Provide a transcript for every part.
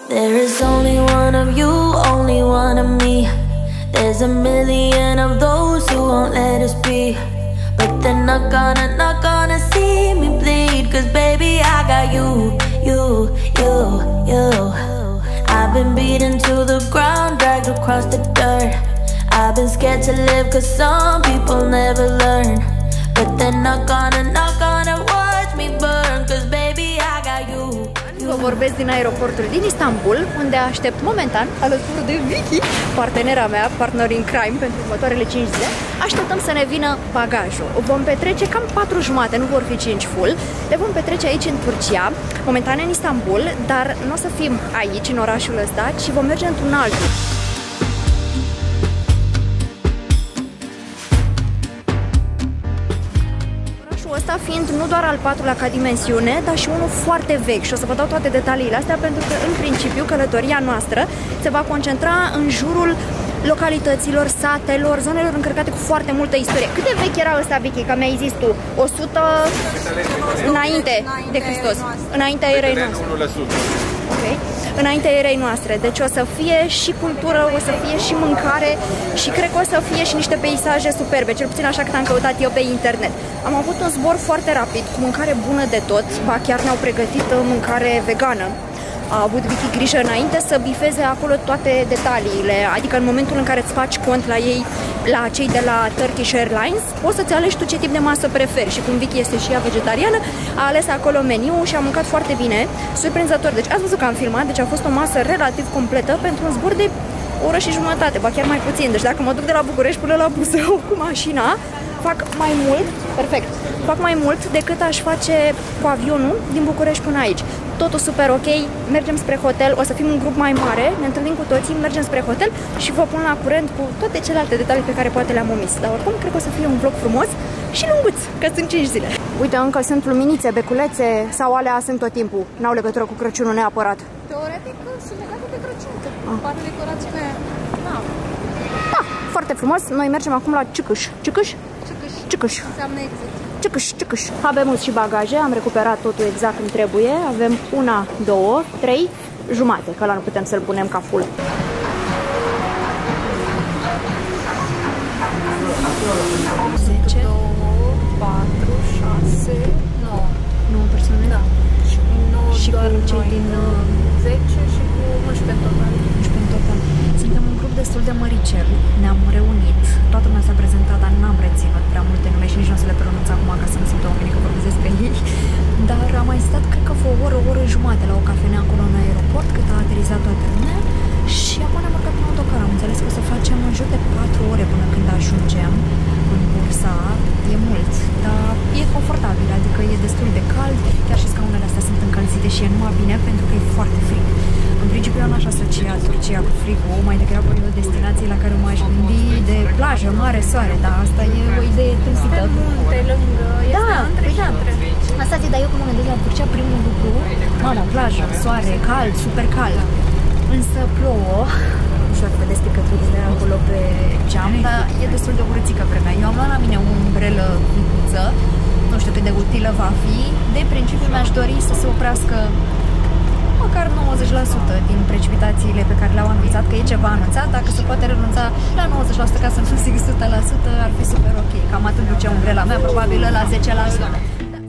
There is only one of you, only one of me. There's a million of those who won't let us be, but they're not gonna see me bleed. Cause baby I got you. I've been beaten to the ground, dragged across the dirt. I've been scared to live cause some people never learn, but they're not gonna watch me burn. Cause baby I got you. Vă vorbesc din aeroportul din Istanbul, unde aștept momentan, alături de Vicky, partenera mea, partner in crime pentru următoarele 5 zile. Așteptăm să ne vină bagajul. Vom petrece cam 4 jumate, nu vor fi 5 full. Le vom petrece aici în Turcia, momentan în Istanbul, dar nu o să fim aici, în orașul ăsta, ci vom merge într-un altul. Ăsta fiind nu doar al 4-lea ca dimensiune, dar și unul foarte vechi și o să vă dau toate detaliile astea pentru că în principiu călătoria noastră se va concentra în jurul localităților, satelor, zonelor încărcate cu foarte multă istorie. Cât de vechi era ăsta, Vicky, că mi-ai zis tu? 100 înainte de Hristos, înaintea erei noastre. Okay. Înaintea erei noastre, deci o să fie și cultură, o să fie și mâncare și cred că o să fie și niște peisaje superbe, cel puțin așa cât am căutat eu pe internet. Am avut un zbor foarte rapid, cu mâncare bună de tot, ba chiar ne-au pregătit mâncare vegană. A avut Vicky grijă înainte să bifeze acolo toate detaliile, adică în momentul în care îți faci cont la ei, la cei de la Turkish Airlines, poți să-ți alegi tu ce tip de masă preferi și cum Vicky este și ea vegetariană, a ales acolo meniu și a mâncat foarte bine, surprinzător. Deci ați văzut că am filmat, deci a fost o masă relativ completă pentru un zbor de o oră și jumătate, ba chiar mai puțin. Deci dacă mă duc de la București până la Buzău cu mașina, fac mai mult, perfect, fac mai mult decât aș face cu avionul din București până aici. Totul super ok, mergem spre hotel, o să fim un grup mai mare, ne întâlnim cu toții, mergem spre hotel și vă pun la curent cu toate celelalte detalii pe care poate le-am omis. Dar oricum, cred că o să fie un vlog frumos și lunguț, că sunt 5 zile. Uite, încă sunt luminițe, beculețe sau alea sunt tot timpul, n-au legătură cu Crăciunul neapărat. Teoretic sunt legate de Crăciun, că pare decorațiune. Da, foarte frumos, noi mergem acum la Ciucâș. Ciucâș? Ciucâș. Înseamnă exit. Ciucâș. Avem și bagaje, am recuperat totul exact cum trebuie. Avem 1, 2, 3 jumate, că ăla nu putem să-l punem ca full. 10, 2, 4, 6, 9. 9 persoane? Da. Și doar cu cei din 10 și cu 11 total. 11 în total. Suntem un grup destul de măricel. Ne-am reunit. Toată lumea s-a prezentat, dar n-am reținut prea multe nume și nici nu o să le pronunț acum ca să nu simtă oamenii că vorbesc despre ei. Dar am mai stat, cred că o oră jumate la o cafenea acolo în aeroport, cât a aterizat toată lumea. Și acum ne-am urcat în autocar. Am înțeles că o să facem în jur de 4 ore până când ajungem în Bursa. E mult, dar e confortabil, adică e destul de cald. Chiar și scaunele astea sunt încălzite și e numai bine pentru că e foarte frig. În principiu eu n-aș asocia Turcia cu frigul, mai degrabă e o destinație la care m-aș gândi de plajă, mare, soare, dar asta e o idee tâmpită. Munte, lângă, între. Asta ți-e, dar eu când mă gândesc la Turcia, primul lucru, mamă, plajă, soare, cald, super cald. Însă plouă, nu știu dacă vedeți picăturile acolo pe geam, dar e destul de urâțică vremea. Eu am luat la mine o umbrelă micuță, nu știu cât de utilă va fi. De principiu mi-aș dori să se oprească măcar 90% din precipitațiile pe care le-au anunțat, că e ceva anunțat. Dacă se poate renunța la 90% ca să nu zic 100%, ar fi super ok. Cam atât duce umbrela mea, probabil la 10%.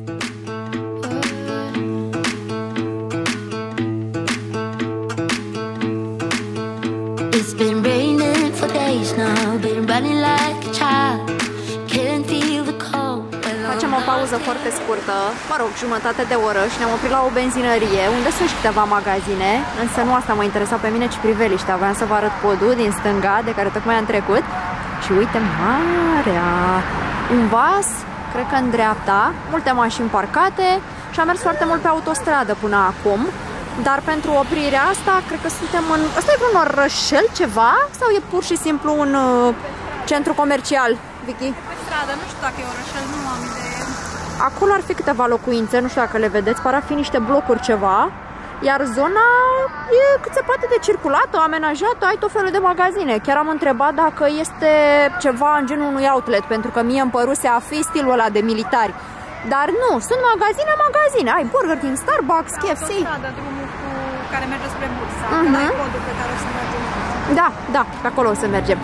Facem o pauză foarte scurtă, mă rog, jumătate de oră și ne-am oprit la o benzinărie unde sunt și câteva magazine, însă nu asta mă interesa pe mine, ci priveliștea. Aveam să vă arăt podul din stânga de care tocmai am trecut și uite marea, un vas, cred că în dreapta, multe mașini parcate și am mers foarte mult pe autostradă până acum, dar pentru oprirea asta, cred că suntem în... Asta e vreun orășel ceva sau e pur și simplu un centru comercial, Vicky? Pe stradă, nu știu dacă e orășel, nu am idee. Acolo ar fi câteva locuințe, nu știu dacă le vedeți, par a fi niște blocuri ceva, iar zona e cât se poate de circulată, amenajată, ai tot felul de magazine. Chiar am întrebat dacă este ceva în genul unui outlet, pentru că mie îmi păruse a fi stilul ăla de militari. Dar nu, sunt magazine, ai Burger King, Starbucks, KFC. Drumul cu care merge spre Bursa. Ăla e podul pe care o să mergem. Da, da, pe acolo o să mergem.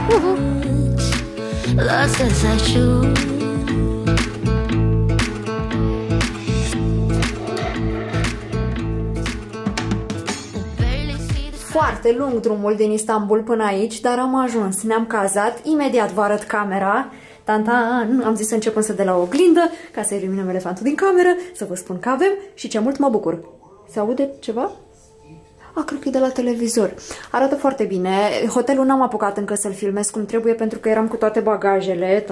Lost as I should. Foarte lung drumul din Istanbul până aici, dar am ajuns, ne-am cazat, imediat vă arăt camera. Tantan, am zis să încep însă de la oglindă, ca să eliminăm elefantul din cameră, să vă spun că avem și ce mult mă bucur. Se aude ceva? Cred că e de la televizor. Arată foarte bine. Hotelul n-am apucat încă să-l filmez cum trebuie pentru că eram cu toate bagajele,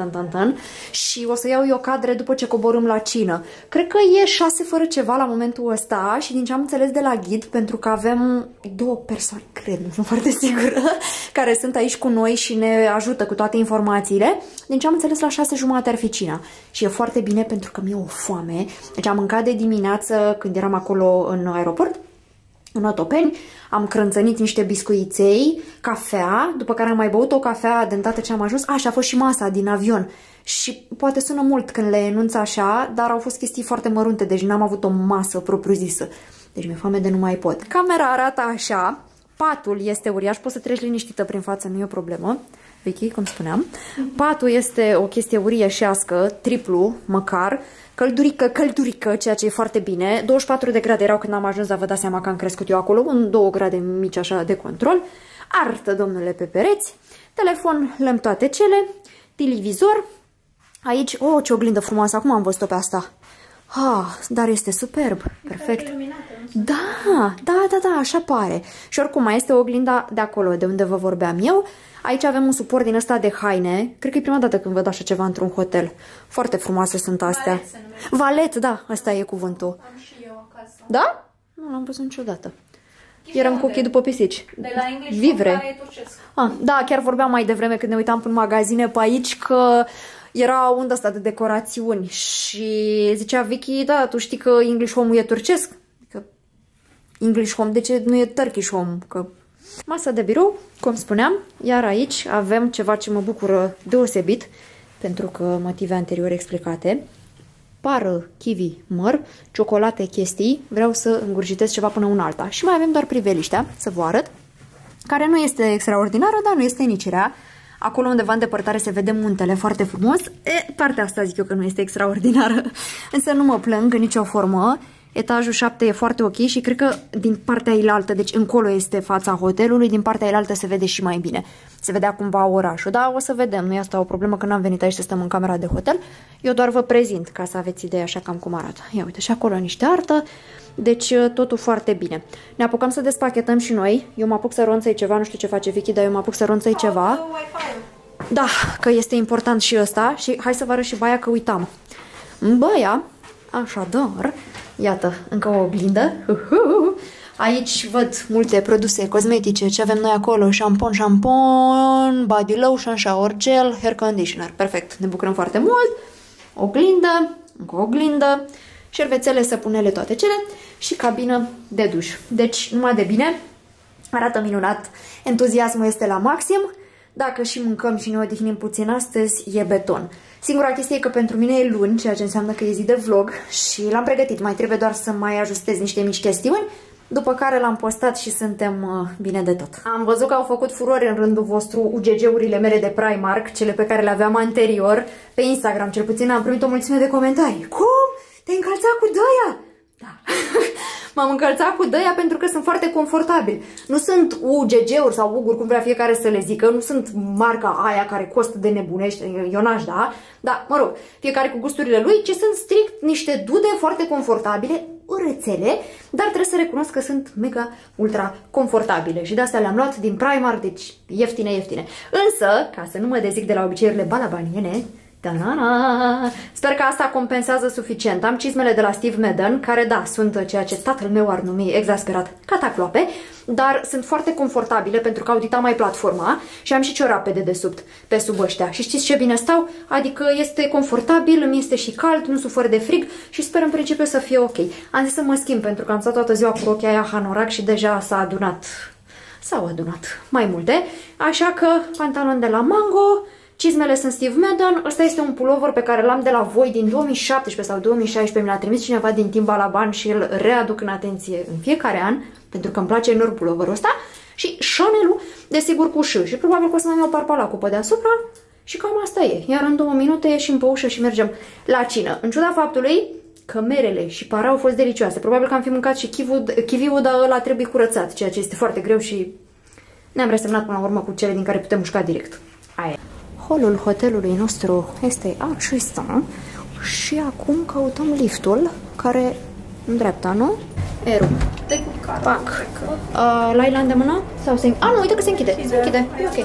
și o să iau eu cadre după ce coborâm la cină. Cred că e 6 fără ceva la momentul ăsta și din ce am înțeles de la ghid, pentru că avem 2 persoane, cred, nu sunt foarte sigură, care sunt aici cu noi și ne ajută cu toate informațiile. Din ce am înțeles, la 6:30 ar fi cina. Și e foarte bine pentru că mi-e o foame. Deci am mâncat de dimineață când eram acolo în aeroport, în Otopeni, am crânțănit niște biscuiței, cafea, după care am mai băut o cafea de îndată ce am ajuns. Și a fost și masa din avion. Și poate sună mult când le enunț așa, dar au fost chestii foarte mărunte, deci n-am avut o masă propriu-zisă. Deci mi-e foame de nu mai pot. Camera arată așa, patul este uriaș, poți să treci liniștită prin față, nu e o problemă. Vicky, cum spuneam. Patul este o chestie uriașească, triplu, măcar. Căldurică, ceea ce e foarte bine. 24 de grade erau când am ajuns, dar vă dați seama că am crescut eu acolo, în 2 grade mici așa de control. Artă, domnule, pe pereți. Telefon, lăm toate cele. Televizor. Aici, ce oglindă frumoasă, acum am văzut-o pe asta. Dar este superb, perfect. Da, așa pare. Și oricum mai este oglinda de acolo, de unde vă vorbeam eu. Aici avem un suport din ăsta de haine. Cred că e prima dată când văd așa ceva într-un hotel. Foarte frumoase sunt astea. Valet, da, ăsta e cuvântul. Am și eu acasă. Da? Nu l-am văzut niciodată. Eram cu ochii după pisici. De la English Vivre. Home, care e turcesc. Da, chiar vorbeam mai devreme când ne uitam în magazine pe aici că era undă asta de decorațiuni și zicea Vicky, da, tu știi că English Home e turcesc? Că English Home, de ce nu e Turkish Home? Că masa de birou, cum spuneam, iar aici avem ceva ce mă bucură deosebit, pentru că motive anterior explicate. Pară, kiwi, măr, ciocolate, chestii, vreau să îngurgitez ceva până una alta. Și mai avem doar priveliștea, să vă arăt, care nu este extraordinară, dar nu este nici rea. Acolo undeva în depărtare se vede muntele foarte frumos. Partea asta zic eu că nu este extraordinară, însă nu mă plâng în nicio formă. Etajul 7 e foarte ok și cred că din partea ailaltă, deci încolo este fața hotelului, din partea ailaltă se vede și mai bine. Se vedea cumva orașul, dar o să vedem, nu e asta o problemă că n-am venit aici să stăm în camera de hotel. Eu doar vă prezint ca să aveți idee așa cam cum arată. Ia uite, și acolo niște artă, deci totul foarte bine. Ne apucăm să despachetăm și noi, eu mă apuc să ronțăi ceva, nu știu ce face Vicky, dar eu mă apuc să ronțăi ceva. Da, că este important și ăsta și hai să vă arăt și baia că uitam. Baia, așadar, iată, încă o oglindă. Aici văd multe produse cosmetice. Ce avem noi acolo? Șampon, body lotion, shower gel, hair conditioner. Perfect, ne bucurăm foarte mult. Oglindă, încă o oglindă, șervețele, săpunele, toate cele și cabină de duș. Deci, numai de bine, arată minunat. Entuziasmul este la maxim. Dacă și mâncăm și ne odihnim puțin astăzi, e beton. Singura chestie e că pentru mine e luni, ceea ce înseamnă că e zi de vlog și l-am pregătit. Mai trebuie doar să mai ajustez niște mici chestiuni, după care l-am postat și suntem bine de tot. Am văzut că au făcut furore în rândul vostru UGG-urile mele de Primark, cele pe care le aveam anterior. Pe Instagram, cel puțin, am primit o mulțime de comentarii. Cum? Te-ai încălțat cu dăia? Da. M-am încălțat cu dăia pentru că sunt foarte confortabili. Nu sunt UGG-uri sau uguri, cum vrea fiecare să le zică. Nu sunt marca aia care costă de nebunești, eu n-aș da. Dar, mă rog, fiecare cu gusturile lui, ci sunt strict niște dude foarte confortabile, urățele, dar trebuie să recunosc că sunt mega ultra confortabile. Și de astea le-am luat din Primark, deci ieftine. Însă, ca să nu mă dezic de la obiceiurile balabaniene, sper că asta compensează suficient. Am cizmele de la Steve Madden, care da, sunt ceea ce tatăl meu ar numi exasperat cataclope, dar sunt foarte confortabile pentru că au dita mai platforma și am și ciorape de desubt pe sub ăștia. Și știți ce bine stau? Adică este confortabil, îmi este și cald, nu sufăr de frig și sper în principiu să fie ok. Am zis să mă schimb pentru că am stat toată ziua cu rochia aia hanorac și deja s-au adunat mai multe. Așa că pantalon de la Mango, Cizmele sunt Steve Madden, ăsta este un pullover pe care l-am de la voi din 2017 sau 2016, mi l-a trimis cineva din Timbalaban și îl readuc în atenție în fiecare an, pentru că îmi place enorm pulloverul ăsta, și Chanel-ul, desigur cu ș, și probabil că o să mai iau parpalacul pe deasupra și cam asta e. Iar în 2 minute ieșim pe ușă și mergem la cină. În ciuda faptului că merele și para au fost delicioase, probabil că am fi mâncat și kiwiul, dar ăla trebuie curățat, ceea ce este foarte greu și ne-am resemnat până la urmă cu cele din care putem mușca direct. Aia. Holul hotelului nostru este acesta și acum căutăm liftul care în dreapta, nu? Eru. Pac. L-ai la îndemână? Sau se... nu, uite că se închide. Se închide. E ok.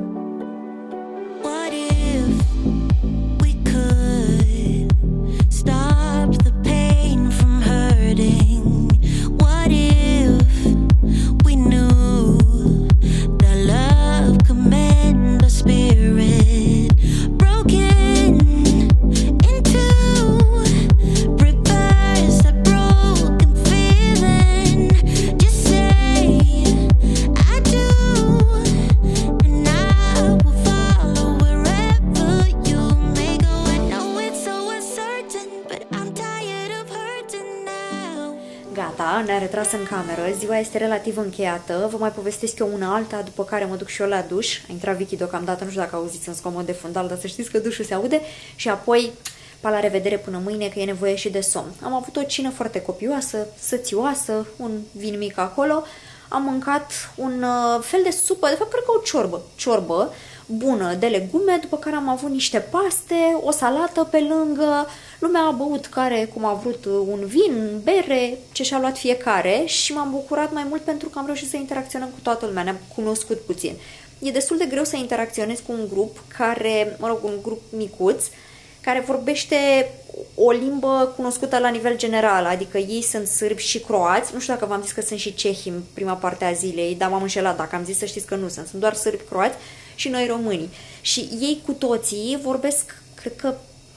Ne-a retras în cameră, ziua este relativ încheiată, vă mai povestesc eu una alta, după care mă duc și eu la duș. A intrat Vicky deocamdată, nu știu dacă auziți un zgomot de fundal, dar să știți că dușul se aude și apoi pa la revedere până mâine, că e nevoie și de somn. Am avut o cină foarte copioasă, sățioasă, un vin mic acolo, am mâncat un fel de supă, de fapt cred că o ciorbă bună de legume, după care am avut niște paste, o salată pe lângă. Lumea a băut care cum a vrut, un vin, bere, ce și-a luat fiecare și m-am bucurat mai mult pentru că am reușit să interacționăm cu toată lumea, ne-am cunoscut puțin. E destul de greu să interacționezi cu un grup care, mă rog, un grup micuț, care vorbește o limbă cunoscută la nivel general, adică ei sunt sârbi și croați, nu știu dacă v-am zis că sunt și cehi în prima parte a zilei, dar m-am înșelat, dacă am zis să știți că nu sunt doar sârbi, croați și noi românii. Și ei cu toții vorbesc, cred că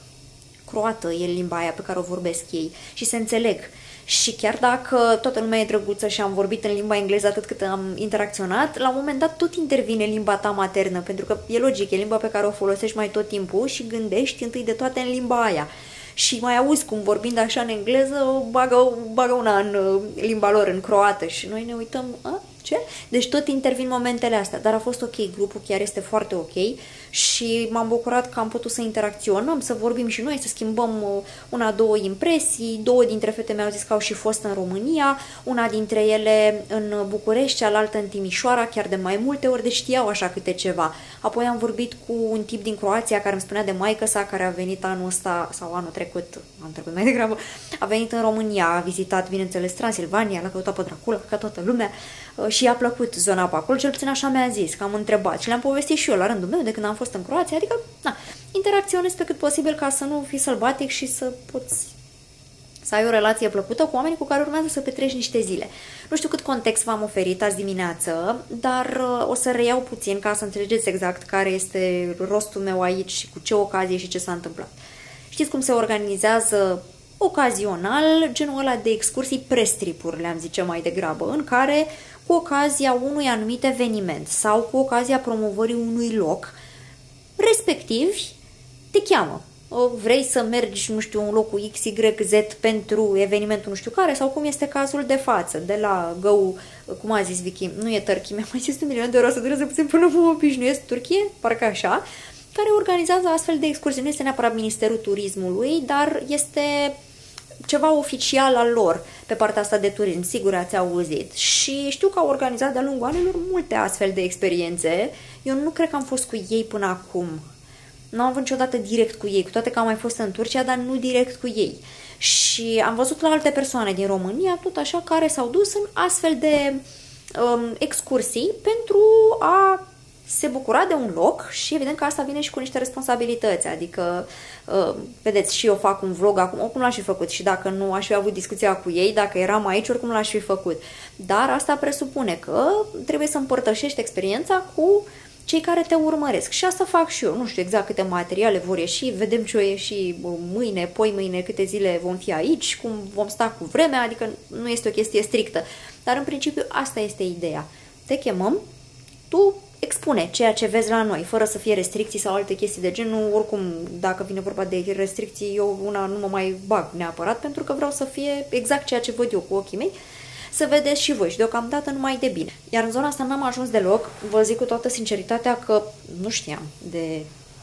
croată e limba aia pe care o vorbesc ei și se înțeleg. Și chiar dacă toată lumea e drăguță și am vorbit în limba engleză atât cât am interacționat, la un moment dat tot intervine limba ta maternă, pentru că e logic, e limba pe care o folosești mai tot timpul și gândești întâi de toate în limba aia. Și mai auzi cum vorbind așa în engleză, bagă una în limba lor, în croată și noi ne uităm, ce? Deci tot intervin momentele astea, dar a fost ok, grupul chiar este foarte ok și m-am bucurat că am putut să interacționăm, să vorbim și noi, să schimbăm una-două impresii. 2 dintre fete mi-au zis că au și fost în România, una dintre ele în București, cealaltă în Timișoara, chiar de mai multe ori, deci știau așa câte ceva. Apoi am vorbit cu un tip din Croația care îmi spunea de maică sa, care a venit anul ăsta, sau anul trecut mai degrabă, a venit în România, a vizitat, bineînțeles, Transilvania, l-a căutat pe Dracula, ca toată lumea, și i-a plăcut zona pe acolo, cel puțin așa mi-a zis, că am întrebat și le-am povestit și eu la rândul meu de când am fost în Croația, adică, interacționez pe cât posibil ca să nu fii sălbatic și să poți să ai o relație plăcută cu oamenii cu care urmează să petreci niște zile. Nu știu cât context v-am oferit azi dimineață, dar o să reiau puțin ca să înțelegeți exact care este rostul meu aici și cu ce ocazie și ce s-a întâmplat. Știți cum se organizează ocazional genul ăla de excursii prestripuri, le-am zice mai degrabă, în care cu ocazia unui anumit eveniment sau cu ocazia promovării unui loc, respectiv te cheamă. Vrei să mergi, nu știu, un locul XYZ pentru evenimentul nu știu care, sau cum este cazul de față, de la Go, cum a zis Vicky, nu e Turkey, mi-a mai zis 1 milion de euro să dureze puțin până mă obișnuiesc, Turcie, parcă așa, care organizează astfel de excursii. Nu este neapărat Ministerul Turismului, dar este ceva oficial al lor pe partea asta de turism, sigur ați auzit. Și știu că au organizat de-a lungul anilor multe astfel de experiențe. Eu nu cred că am fost cu ei până acum. Nu am avut niciodată direct cu ei, cu toate că am mai fost în Turcia, dar nu direct cu ei. Și am văzut la alte persoane din România, tot așa, care s-au dus în astfel de excursii pentru a se bucura de un loc și evident că asta vine și cu niște responsabilități, adică, vedeți, și eu fac un vlog acum, oricum l-aș fi făcut și dacă nu aș fi avut discuția cu ei, dacă eram aici, oricum l-aș fi făcut. Dar asta presupune că trebuie să împărtășești experiența cu cei care te urmăresc și asta fac și eu. Nu știu exact câte materiale vor ieși, vedem ce o ieși mâine, poi mâine, câte zile vom fi aici, cum vom sta cu vremea, adică nu este o chestie strictă. Dar în principiu asta este ideea. Te chemăm, tu expune ceea ce vezi la noi, fără să fie restricții sau alte chestii de genul. Oricum, dacă vine vorba de restricții, eu una nu mă mai bag neapărat, pentru că vreau să fie exact ceea ce văd eu cu ochii mei, să vedeți și voi și deocamdată numai de bine. Iar în zona asta n-am ajuns deloc, vă zic cu toată sinceritatea că nu știam de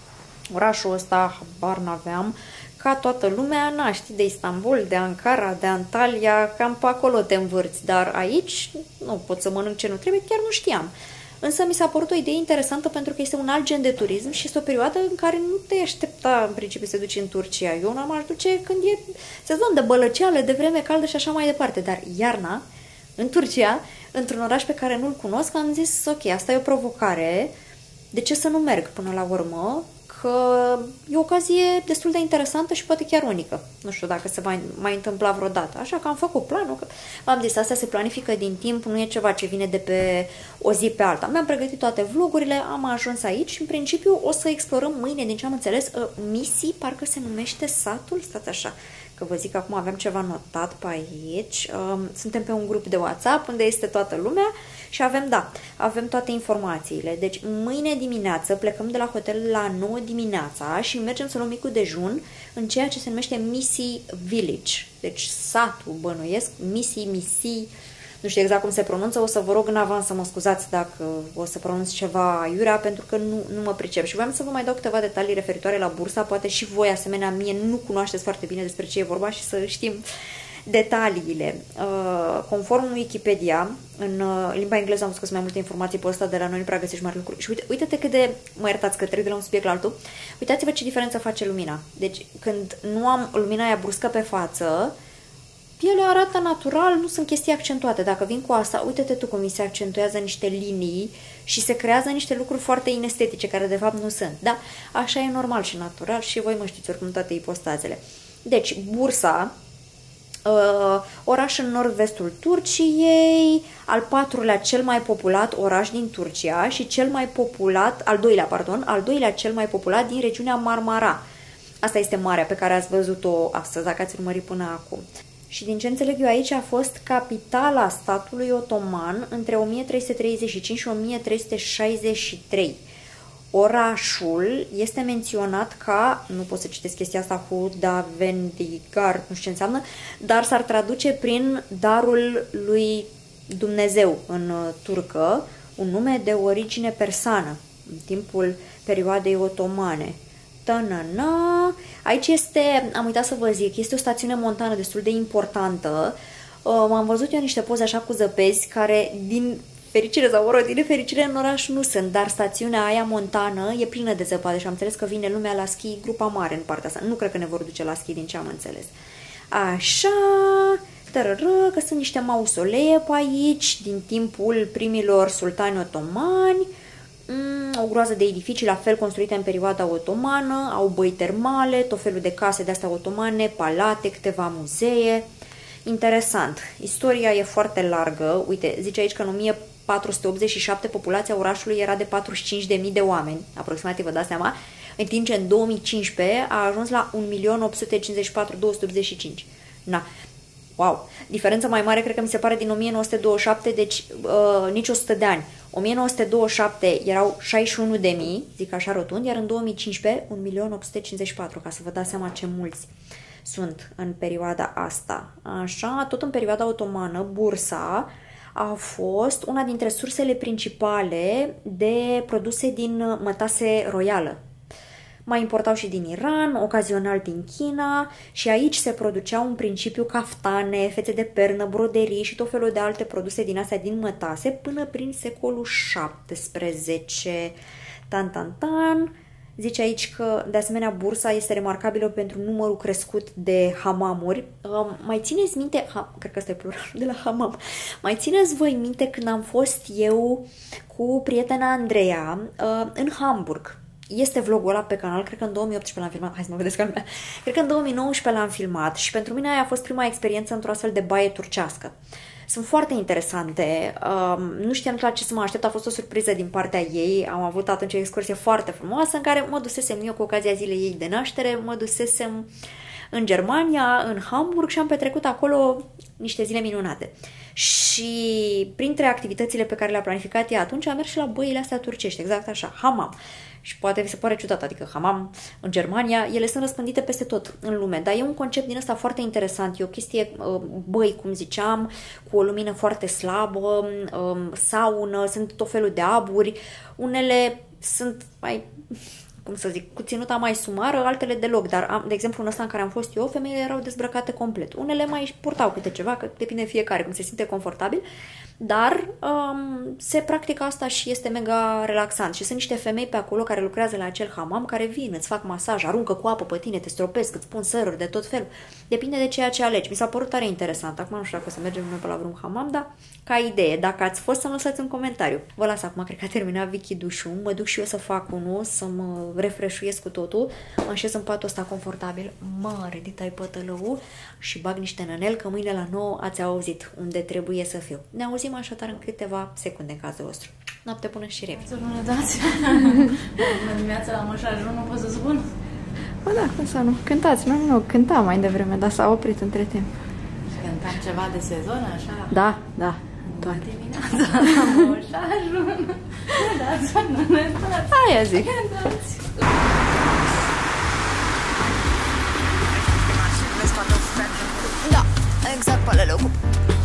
orașul ăsta, habar n-aveam, ca toată lumea, știi de Istanbul, de Ankara, de Antalya, cam pe acolo te învârți, dar aici nu pot să mănânc ce nu trebuie, chiar nu știam. Însă mi s-a părut o idee interesantă pentru că este un alt gen de turism și este o perioadă în care nu te aștepta în principiu să te duci în Turcia. Eu n-am aș duce când e sezon de bălăceală, de vreme caldă și așa mai departe, dar iarna, în Turcia, într-un oraș pe care nu-l cunosc, am zis, ok, asta e o provocare, de ce să nu merg până la urmă? Că e o ocazie destul de interesantă și poate chiar unică. Nu știu dacă se va mai întâmpla vreodată. Așa că am făcut planul, că v-am zis, asta se planifică din timp, nu e ceva ce vine de pe o zi pe alta. Mi-am pregătit toate vlogurile, am ajuns aici și în principiu o să explorăm mâine, din ce am înțeles, Misi, parcă se numește satul, stați așa, că vă zic că acum avem ceva notat pe aici. Suntem pe un grup de WhatsApp unde este toată lumea și avem toate informațiile. Deci mâine dimineață plecăm de la hotel la 9 dimineața și mergem să luăm micul dejun în ceea ce se numește Misi Village. Deci satul, bănuiesc, Misi, nu știu exact cum se pronunță, o să vă rog în avans să mă scuzați dacă o să pronunț ceva iurea, pentru că nu mă pricep. Și voiam să vă mai dau câteva detalii referitoare la bursa, poate și voi, asemenea mie, nu cunoașteți foarte bine despre ce e vorba și să știm detaliile. Conform Wikipedia, în limba engleză am scos mai multe informații pe ăsta, de la noi nu prea găsești mari lucruri. Și uite-te cât de, mă iertați că trec de la un subiect la altul, uitați-vă ce diferență face lumina. Deci când nu am lumina aia bruscă pe față, pielea arată natural, nu sunt chestii accentuate. Dacă vin cu asta, uite-te tu cum mi se accentuează niște linii și se creează niște lucruri foarte inestetice, care de fapt nu sunt. Da? Așa e normal și natural și voi mă știți oricum toate ipostazele. Deci, Bursa, oraș în nord-vestul Turciei, al patrulea cel mai populat oraș din Turcia și cel mai populat, al doilea cel mai populat din regiunea Marmara. Asta este marea pe care ați văzut-o astăzi, dacă ați urmărit până acum. Și din ce înțeleg eu aici, a fost capitala statului otoman între 1335 și 1363. Orașul este menționat ca, nu pot să citesc chestia asta, Hudavendigar, nu știu ce înseamnă, dar s-ar traduce prin darul lui Dumnezeu în turcă, un nume de origine persană, în timpul perioadei otomane. Ta-na-na. Aici este, am uitat să vă zic, este o stațiune montană destul de importantă. M-am văzut eu niște poze așa cu zăpezi care din fericire sau din nefericire în oraș nu sunt, dar stațiunea aia montană e plină de zăpadă și am înțeles că vine lumea la schi, grupa mare în partea asta. Nu cred că ne vor duce la schi, din ce am înțeles. Așa, că sunt niște mausolee pe aici, din timpul primilor sultani otomani. O groază de edificii, la fel construite în perioada otomană, au băi termale, tot felul de case de astea otomane, palate, câteva muzee. Interesant. Istoria e foarte largă. Uite, zice aici că în 1487 populația orașului era de 45.000 de oameni, aproximativ, vă dați seama, în timp ce în 2015 a ajuns la 1.854.285. Na. Wow! Diferența mai mare cred că mi se pare din 1927, deci nici 100 de ani. 1927 erau 61.000, zic așa rotund, iar în 2015 1.854.000, ca să vă dați seama ce mulți sunt în perioada asta. Așa, tot în perioada otomană, Bursa a fost una dintre sursele principale de produse din mătase royală. Mai importau și din Iran, ocazional din China și aici se produceau în principiu caftane, fețe de pernă, broderii și tot felul de alte produse din astea din mătase până prin secolul XVII. Tan. Zice aici că, de asemenea, Bursa este remarcabilă pentru numărul crescut de hamamuri. Mai țineți minte, cred că ăsta e pluralul de la hamam, mai țineți voi minte când am fost eu cu prietena Andreea în Hamburg. Este vlogul ăla pe canal, cred că în 2018 l-am filmat, hai să mă vedeți calmea. Cred că în 2019 l-am filmat și pentru mine aia a fost prima experiență într-o astfel de baie turcească. Sunt foarte interesante, nu știam la ce să mă aștept, a fost o surpriză din partea ei, am avut atunci o excursie foarte frumoasă în care mă dusesem eu cu ocazia zilei ei de naștere, mă dusesem în Germania, în Hamburg și am petrecut acolo niște zile minunate. Și printre activitățile pe care le-a planificat ea atunci, am mers și la băile astea turcești, exact așa, hammam. Și poate vi se pare ciudat, adică hammam în Germania, ele sunt răspândite peste tot în lume, dar e un concept din ăsta foarte interesant, e o chestie, băi, cum ziceam, cu o lumină foarte slabă, saună, sunt tot felul de aburi, unele sunt mai, cum să zic, cu ținuta mai sumară, altele deloc, dar de exemplu în ăsta în care am fost eu, femeile erau dezbrăcate complet. Unele mai purtau câte ceva, că depinde fiecare cum se simte confortabil, dar se practică asta și este mega relaxant. Și sunt niște femei pe acolo care lucrează la acel hammam, care vin, îți fac masaj, aruncă cu apă pe tine, te stropesc, îți pun săruri de tot felul. Depinde de ceea ce alegi. Mi s-a părut tare interesant. Acum nu știu dacă o să mergem noi pe la vreun hammam, dar ca idee, dacă ați fost, să-mi lăsați un comentariu. Vă las acum, cred că a terminat Vicky dușul, mă duc și eu să fac unul, să mă refreșuiesc cu totul, mă așez în patul ăsta confortabil, mă ridic pătălău și bag niște nănel, că mâine la 9 ați auzit unde trebuie să fiu. Ne auzim așadar în câteva secunde în cazul vostru. Noapte bună și revi. Să nu ne dați. Bună dimineața la Moșajul, nu pot să spun? Bă, da, cum să nu? Cântați, nu, cântam mai devreme, dar s-a oprit între timp. Cântam ceva de sezon, așa? Da, Bună dimineața la Moșajul. Ne dați, nu ne dați. Aia zic. Cântați. Da, exact pe alele ocup.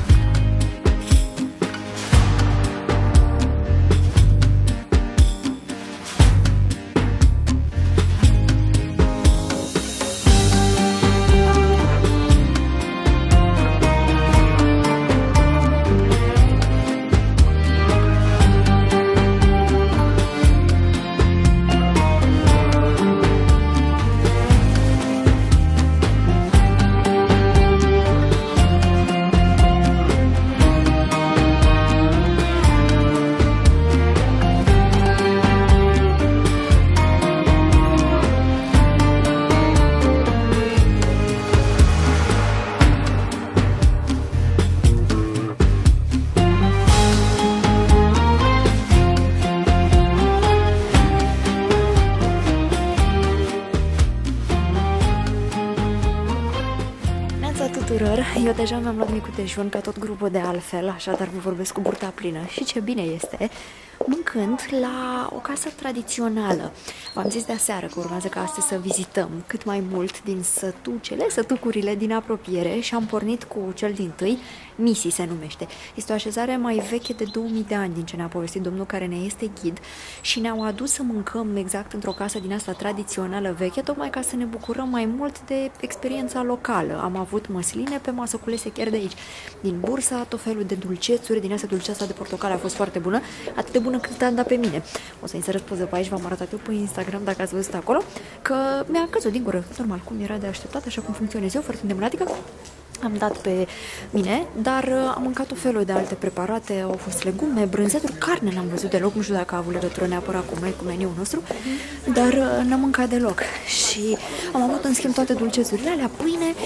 Eu deja mi-am luat micul dejun, ca tot grupul de altfel, așadar vă vorbesc cu burta plină. Și ce bine este, mâncând la o casă tradițională. V-am zis de aseară că urmează ca astăzi să vizităm cât mai mult din sătucurile din apropiere și am pornit cu cel dintâi, Misi se numește. Este o așezare mai veche de 2000 de ani din ce ne-a povestit domnul care ne este ghid și ne-au adus să mâncăm exact într-o casă din asta tradițională veche, tocmai ca să ne bucurăm mai mult de experiența locală. Am avut măsline pe masă culese chiar de aici, din Bursa, tot felul de dulcețuri, din asta dulceața de portocale a fost foarte bună, atât de bună cât a dat pe mine. O să inserez poză pe aici, v-am arătat eu pe Instagram dacă ați văzut acolo, că mi-a căzut din gură, normal, cum era de așteptat, așa cum funcționez eu, foarte îndemânatică. Am dat pe mine, dar am mâncat o felul de alte preparate, au fost legume, brânzeturi, carne n-am văzut deloc, nu știu dacă a avut legătură neapărat cu noi, cu meniul nostru, dar n-am mâncat deloc. Și am avut în schimb toate dulcețurile alea, pâine,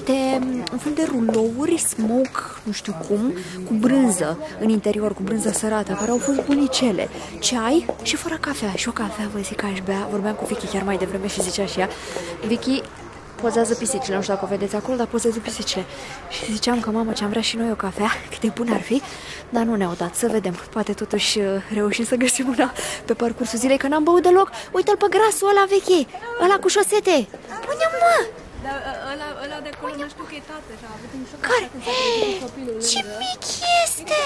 un fel de rulouri, smoke, nu știu cum, cu brânză în interior, cu brânză sărată, care au fost bunicele, ceai și fără cafea. Și o cafea, vă zic că aș bea, vorbeam cu Vicky chiar mai devreme și zicea și ea, Vicky pozează pisicile, nu știu dacă o vedeți acolo, dar pozează pisicile. Și ziceam că, mamă, ce-am vrea și noi o cafea, cât de bun ar fi, dar nu ne-au dat, să vedem. Poate totuși reușim să găsim una pe parcursul zilei, că n-am băut deloc. Uite-l pe grasul ăla veche, ăla cu șosete. Pune-o, mă! Dar ăla de acolo nu știu că e tată și a avut un șoc. Care? Ce mic este!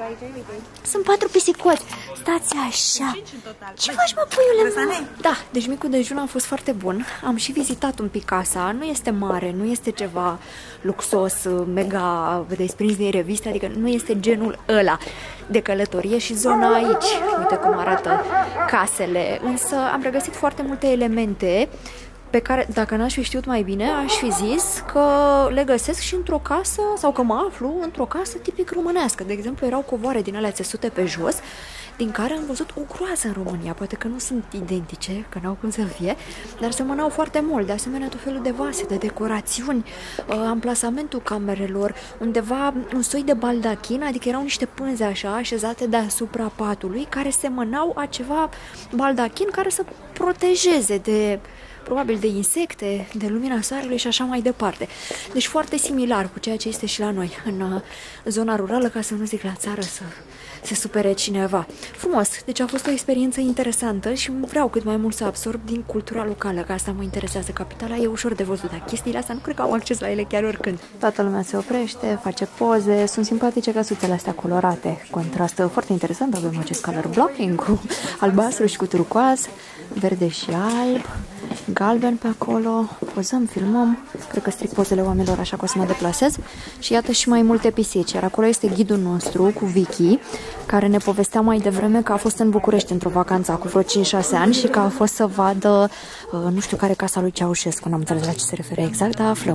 Sunt 4 pisicoți. Stați așa. Ce faci, mă, puiule, mă? Da, deci micul dejun a fost foarte bun. Am și vizitat un pic casa. Nu este mare, nu este ceva luxos, mega desprins din reviste, adică nu este genul ăla de călătorie și zona aici. Uite cum arată casele. Însă am regăsit foarte multe elemente pe care, dacă n-aș fi știut mai bine, aș fi zis că le găsesc și într-o casă, sau că mă aflu într-o casă tipic românească. De exemplu, erau covoare din alea țesute pe jos, din care am văzut o groază în România. Poate că nu sunt identice, că n-au cum să fie, dar semănau foarte mult. De asemenea, tot felul de vase, de decorațiuni, amplasamentul camerelor, undeva un soi de baldachin, adică erau niște pânze așa așezate deasupra patului, care semănau a ceva baldachin care să protejeze de probabil de insecte, de lumina soarelui și așa mai departe. Deci foarte similar cu ceea ce este și la noi, în zona rurală, ca să nu zic la țară să se supere cineva. Frumos, deci a fost o experiență interesantă și vreau cât mai mult să absorb din cultura locală, că asta mă interesează. Capitala e ușor de văzut, dar chestiile astea nu cred că am acces la ele chiar oricând. Toată lumea se oprește, face poze, sunt simpatice căsuțele astea colorate, contrastă foarte interesant, avem acest color blocking cu albastru și cu turcoaz, verde și alb, galben pe acolo, pozăm, filmăm, cred că stric pozele oamenilor așa că o să mă deplasez și iată și mai multe pisici, iar acolo este ghidul nostru cu Vicky, care ne povestea mai devreme că a fost în București într-o vacanță cu vreo 5-6 ani și că a fost să vadă, nu știu care, casa lui Ceaușescu, n-am înțeles la ce se referă exact, dar aflăm.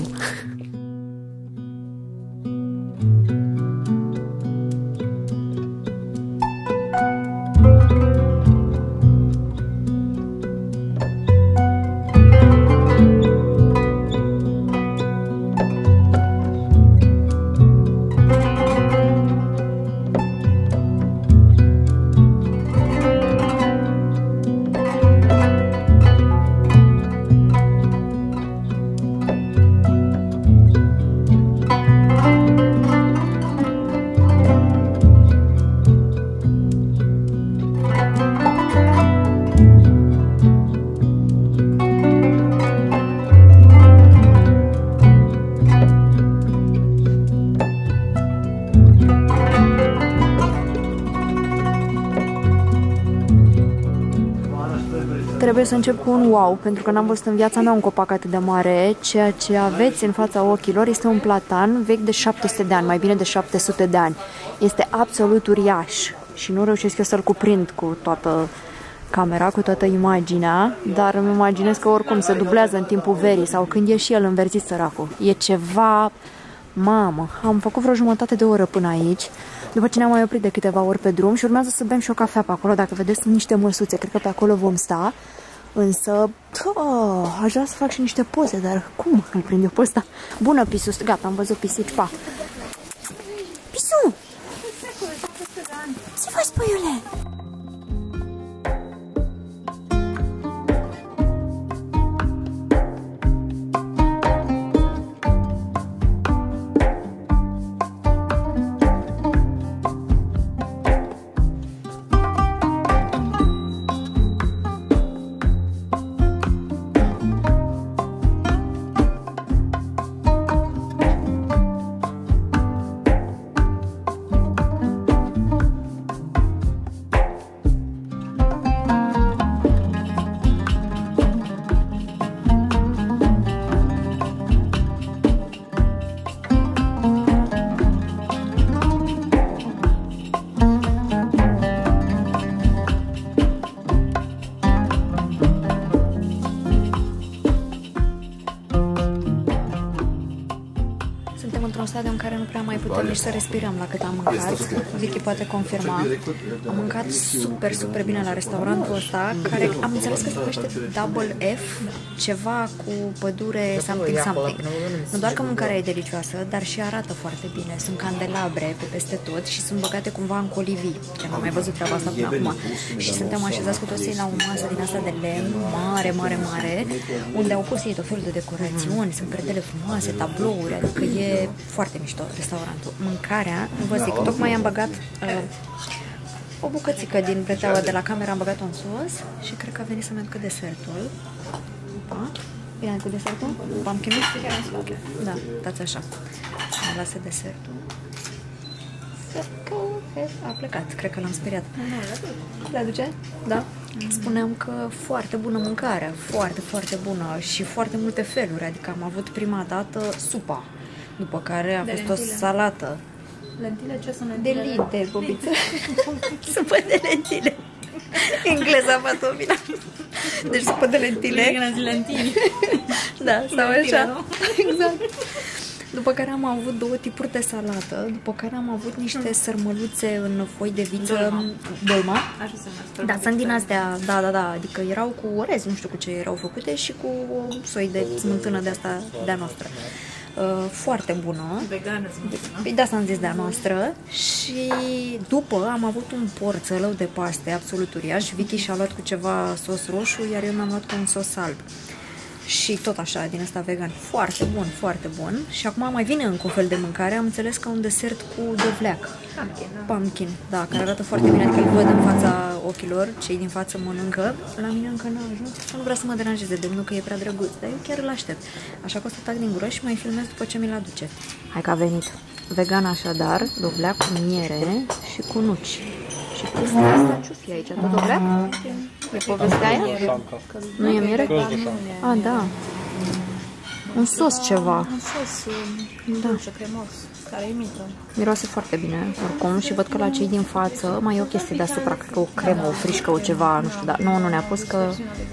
Trebuie să încep cu un wow, pentru că n-am văzut în viața mea un copac atât de mare. Ceea ce aveți în fața ochilor este un platan vechi de 700 de ani, mai bine de 700 de ani. Este absolut uriaș și nu reușesc eu să-l cuprind cu toată camera, cu toată imaginea, dar îmi imaginez că oricum se dublează în timpul verii sau când e și el înverzit, săracul. E ceva... Mamă, am făcut vreo jumătate de oră până aici, după ce ne-am mai oprit de câteva ori pe drum și urmează să bem și o cafea pe acolo. Dacă vedeți, sunt niște măsuțe, cred că pe acolo vom sta. Însă, aș vrea să fac și niște poze, dar cum îl prind eu pe ăsta? Bună, Pisu, gata, am văzut pisici, pa! Pisu! Ce faci, păiule? Într-un stadiu în care nu prea mai putem nici să respirăm la cât am mâncat. Vicky poate confirma. Am mâncat super, super bine la restaurantul ăsta, care am înțeles că se numește Double F, ceva cu pădure something something. Nu doar că mâncarea e delicioasă, dar și arată foarte bine. Sunt candelabre pe peste tot și sunt băgate cumva în colivii. Ce n-am mai văzut treaba asta până acum. Și suntem așezați cu toții la o masă din asta de lemn, mare, mare, mare, unde au pus ei tot felul de decorațiuni, sunt credele frumoase, tablouri, adică e foarte mișto restaurantul. Mâncarea, vă zic, tocmai am băgat o bucățică din breteaua de la cameră, am băgat-o în sos și cred că a venit să merg cu desertul. Opa, bine cu desertul? Pumpkin-ul? Da, dați așa. Am lasă desertul. A plecat, cred că l-am speriat. Le aduce? Da. Spuneam că foarte bună mâncarea, foarte, foarte bună și foarte multe feluri, adică am avut prima dată supa, după care a fost o salată. Lentile? Ce sunt lentile? De linte, bobiță. Supă de lentile. Engleza patomina. Deci supă de lentile. Lentili. Da, sau lentile, așa. nu? Exact. După care am avut două tipuri de salată, după care am avut niște sărmăluțe în foi de viță. Dolma. Așa se numește. Da, sunt din astea, da, adică erau cu orez, nu știu cu ce erau făcute și cu o soi de smântână de asta de-a noastră. Foarte bună. Vegană, Păi de asta am zis de-a noastră. Și după am avut un porțălău de paste absolut uriaș. Vicky și-a luat cu ceva sos roșu, iar eu mi-am luat cu un sos alb. și tot așa, din ăsta vegan. Foarte bun, foarte bun. Și acum mai vine încă un fel de mâncare. Am înțeles că un desert cu dovleac. Pumpkin, da, care arată foarte bine, că îl văd în fața ochilor, cei din față mănâncă. La mine încă n-a ajuns, nu vrea să mă deranjeze de nu că e prea drăguț, dar eu chiar îl aștept. Așa că o să tac din gură și mai filmez după ce mi-l aduce. Hai că a venit. Vegan așadar, dovleac cu miere și cu nuci. Și chestia asta, ce-o fi aici? Tot dovleac? E povestea aia? Nu e miere? A, da. Un sos ceva. Un sos dulce, cremos, care imită. Miroase foarte bine, oricum, și văd că la cei din față mai e o chestie deasupra, cred că o cremă, o frișcă, o ceva, nu știu, dar nu ne-a pus că...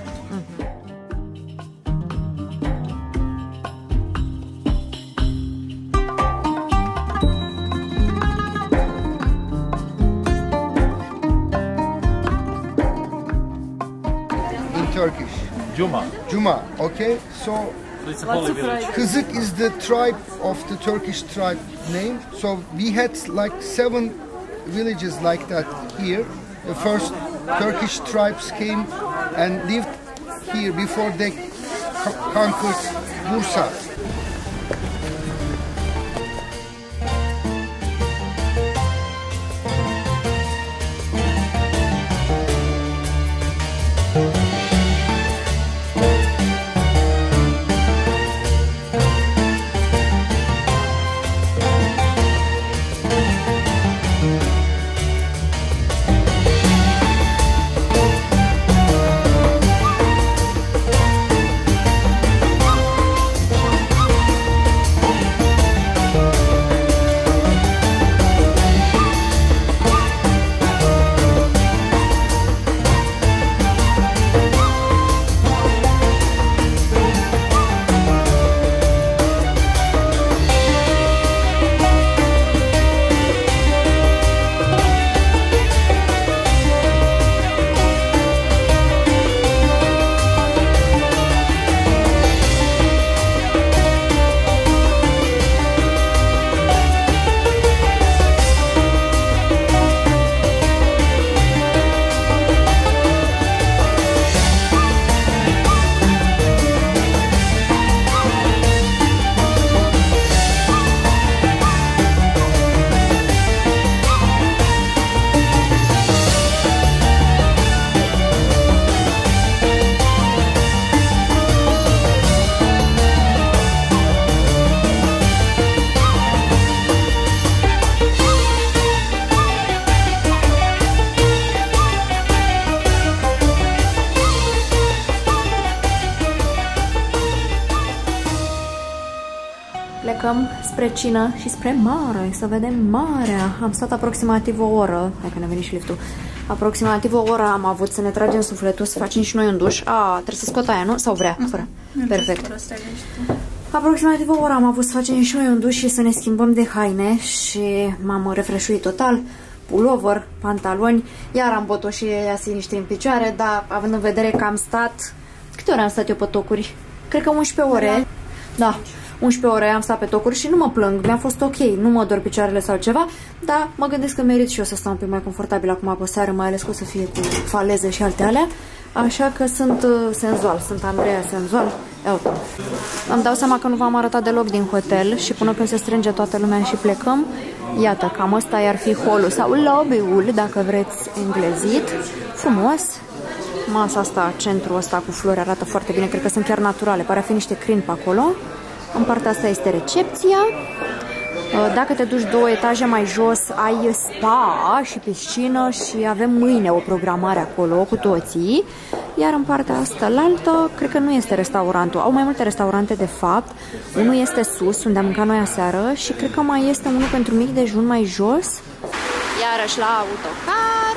Turkish. Juma. Juma, okay? So, Kızık is the tribe of the Turkish tribe name. So we had like 7 villages like that here. The first Turkish tribes came and lived here before they conquered Bursa. Plecăm spre cină și spre mare, să vedem marea. Am stat aproximativ o oră, hai că ne-a venit și liftul. Aproximativ o oră am avut să ne tragem sufletul, să facem și noi un duș. Trebuie să scot aia, nu? Sau vrea? Fără. Perfect. Aproximativ o oră am avut să facem și noi un duș și să ne schimbăm de haine și m-am refreșuit total. Pullover, pantaloni, iar am botoșii aia siniștri în picioare, dar având în vedere că am stat... Câte ore am stat eu pe tocuri? Cred că 11 ore. Da. 11 ore am stat pe tocuri și nu mă plâng, mi-a fost ok, nu mă dor picioarele sau ceva, dar mă gândesc că merit și eu să stau un pic mai confortabil acum pe seară, mai ales că o să fie cu faleze și alte alea, așa că sunt senzual, sunt Andreea senzual. Iată. Îmi dau seama că nu v-am arătat deloc din hotel și până când se strânge toată lumea și plecăm, iată, cam ăsta i-ar fi hall-ul sau lobby-ul, dacă vreți englezit, frumos. Masa asta, centrul ăsta cu flori arată foarte bine, cred că sunt chiar naturale, pare a fi niște crin pe acolo. În partea asta este recepția. Dacă te duci 2 etaje mai jos, ai spa și piscină și avem mâine o programare acolo cu toții. Iar în partea asta altă, cred că nu este restaurantul. Au mai multe restaurante de fapt. Unul este sus, unde am mâncat noi aseară, și cred că mai este unul pentru mic dejun mai jos. Iarăși la autocar.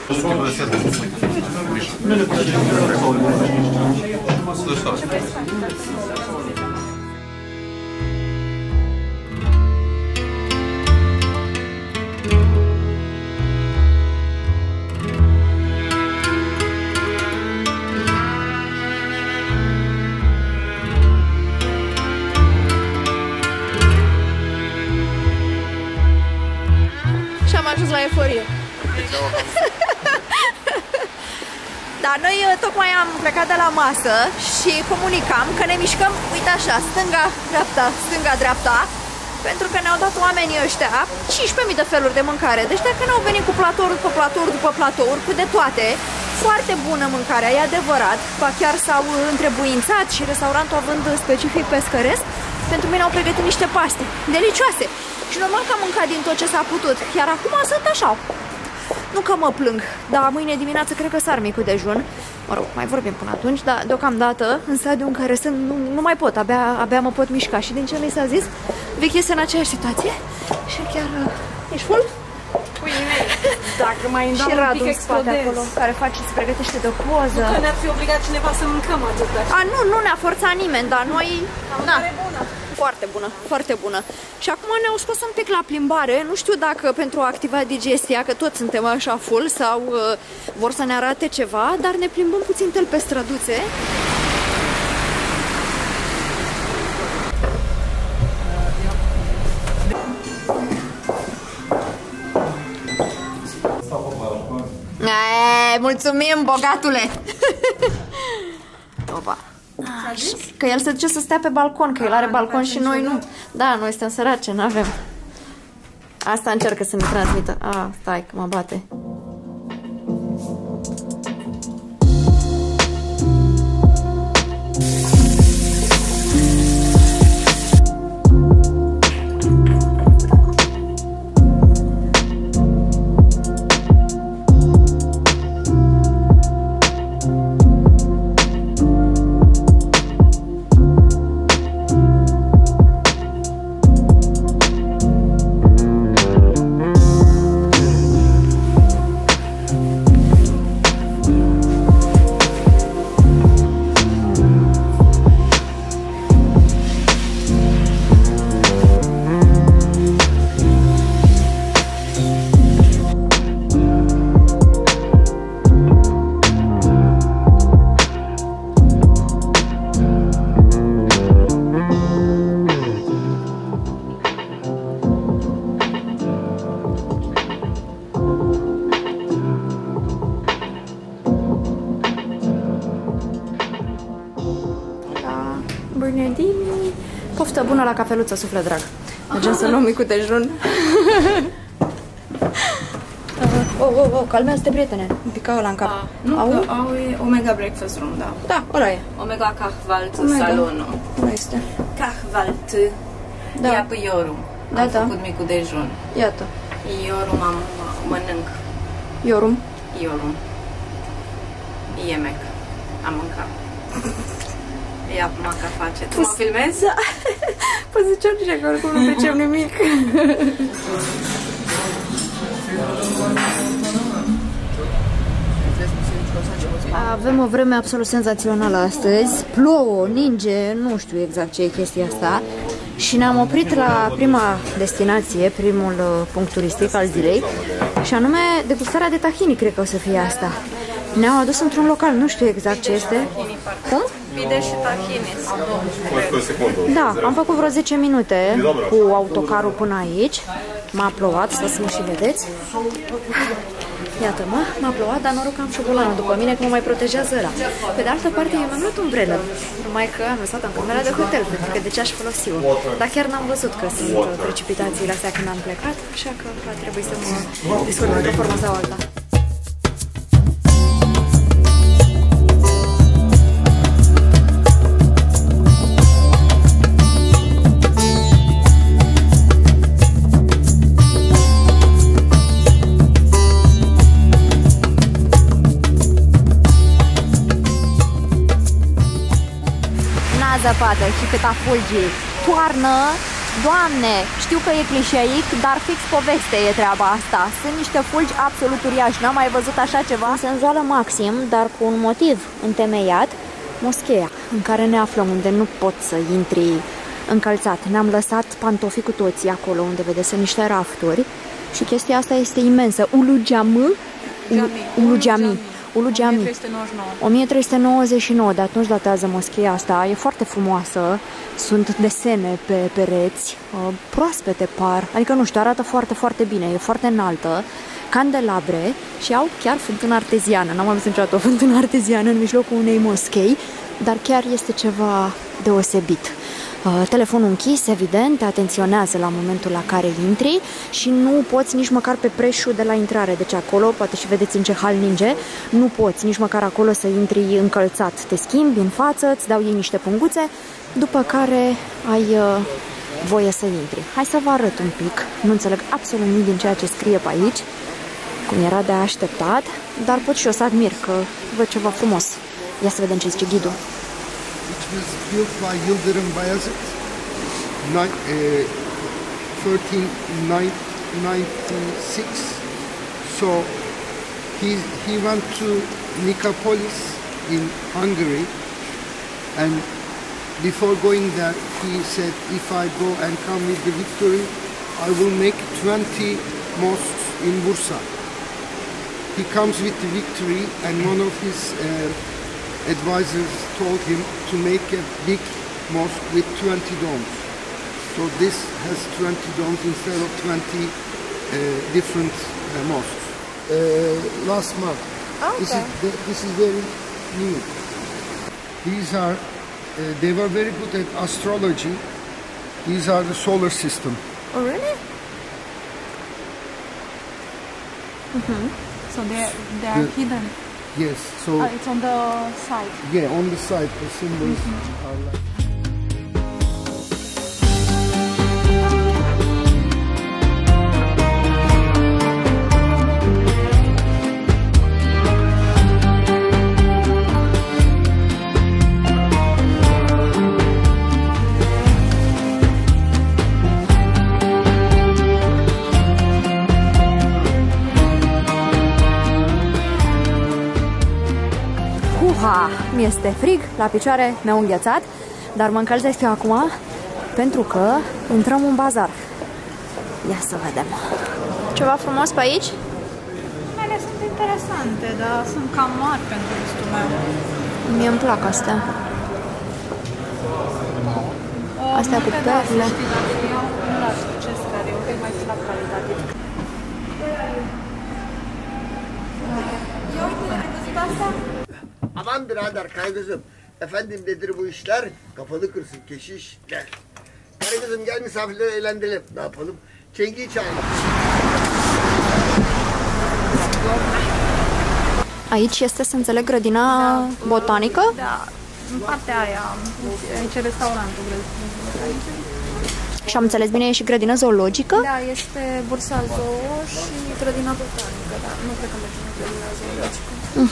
Și am ajuns la euforie. Dar noi tocmai am plecat de la masă și comunicam că ne mișcăm, uite așa, stânga-dreapta, pentru că ne-au dat oamenii ăștia 15.000 de feluri de mâncare. Deci dacă n-au venit cu platouri după platouri după platouri, cu de toate, foarte bună mâncarea, e adevărat, ba chiar s-au întrebuințat și restaurantul având specific pescăresc, pentru mine au pregătit niște paste delicioase. Și normal că am mâncat din tot ce s-a putut, iar acum sunt așa. Nu că mă plâng, dar mâine dimineață cred că sar micul dejun. Mă rog, mai vorbim până atunci, dar deocamdată, în stadiul în care sunt, nu mai pot, abia mă pot mișca. Și din ce mi s-a zis, Vicky este în aceeași situație și chiar... Ești full? Puii mei, dacă mai îmi dau și un Radu pic în spate acolo, care face, se pregătește de o poză. Nu că ne-ar fi obligat cineva să mâncăm atâta. Nu ne-a forțat nimeni, dar noi... Da. Bună. Foarte bună, foarte bună. Și acum ne-au scos un pic la plimbare. Nu știu dacă pentru a activa digestia, că toți suntem așa full, sau vor să ne arate ceva, dar ne plimbăm puțin tel pe străduțe. Mulțumim, bogatule! Opa! Că el se duce să stea pe balcon, că el are balcon și noi nu. Da, noi suntem sărace, n-avem. Asta încearcă să ne transmită. Stai că mă bate. Poftă bună la cafeluță, suflet drag. Mergem să luăm micul dejun. Calmează-te, prietene. Un pic ăla în cap. Nu, că au Omega Breakfast Room, da. Da, ăla e. Omega Kahvalt salonul. Ăla este. Kahvalt. Da. Ia pe Iorum. Am făcut micul dejun. Iată. Iorum mănânc. Iorum. Iemek. Am mâncat. Ia maca face. Tu mă filmezi? Da. Păi ziceam nici că oricum nu pricep nimic. Avem o vreme absolut senzațională astăzi. Plouă, ninge, nu știu exact ce e chestia asta. Și ne-am oprit la prima destinație, primul punct turistic al zilei. Și anume degustarea de tahini, cred că o să fie asta. Ne-au adus într-un local, nu știu exact ce este. Cum? Pide și tahini. Da, am făcut vreo 10 minute cu autocarul până aici. M-a plouat, să mă și vedeți. Iată-mă, m-a plouat, dar noroc că am șobolanul după mine, că mă mai protejează ăla. Pe de altă parte, eu mi-am luat umbrelă, numai că am lăsat în camera de hotel, pentru că de ce aș folosi-o. Dar chiar n-am văzut că sunt precipitațiile astea când am plecat, așa că va trebui să mă descurc într-o formă sau alta. Zăpadă și câta fulgi. Toarnă, Doamne, știu că e clișeic, dar fix poveste e treaba asta. Sunt niște fulgi absolut uriași, n-am mai văzut așa ceva. Senzuală maxim, dar cu un motiv întemeiat, moscheea în care ne aflăm, unde nu pot să intri încălțat. Ne-am lăsat pantofii cu toții acolo, unde vedeți, sunt niște rafturi și chestia asta este imensă. Ulu Jami. Ulu Jami. 1399, de atunci datează moscheea asta. E foarte frumoasă. Sunt desene pe pereți, proaspete par. Adică nu știu, arată foarte, foarte bine. E foarte înaltă. Candelabre și au chiar fântână arteziană. N-am mai văzut niciodată o fântână arteziană în mijlocul unei moschei, dar chiar este ceva deosebit. Telefonul închis, evident, te atenționează la momentul la care intri și nu poți nici măcar pe preșul de la intrare. Deci acolo, poate și vedeți în ce hal ninge, nu poți nici măcar acolo să intri încălțat. Te schimbi în față, îți dau ei niște punguțe, după care ai voie să intri. Hai să vă arăt un pic. Nu înțeleg absolut nimic din ceea ce scrie pe aici, cum era de așteptat, dar pot și eu să admir că văd ceva frumos. Ia să vedem ce zice ghidul. It was built by Yıldırım Bayezid, 1396. So he went to Nicopolis in Hungary, and before going there, he said, "If I go and come with the victory, I will make 20 mosques in Bursa." He comes with the victory, and one of his advisors told him to make a big mosque with 20 domes. So this has 20 domes instead of 20 different mosques. Last month. Okay. This is very new. These are, they were very good at astrology. These are the solar system. Oh, really? Mm-hmm. So they are hidden. Yes, so it's on the side. Yeah, on the side the symbols are like. Mi-este frig, la picioare mi-au înghețat, dar mă încălzesc eu acum pentru că intrăm în bazar. Ia să vedem. Ceva frumos pe aici? Ele sunt interesante, dar sunt cam mari pentru gustul meu. Mie îmi plac astea. Astea cu perle. Nu la succes, care e un pic mai slab calitativ. Ia uite, ai văzut asta? Aman birader Karagöz'üm, efendim nedir bu işler? Kafanı kırsın keşiş. Gel. Karagöz'üm gel misafirleri eğlendirelim. Ne yapalım? Çengiyi çağıralım. Aici este, să înțeleg, grădina botanică? Da, în partea aia. Aici e restaurantul. Și am înțeles bine, e și grădina zoologică? Da, este bursa zoo și grădina botanică, dar nu cred că mergem în grădina zoologică.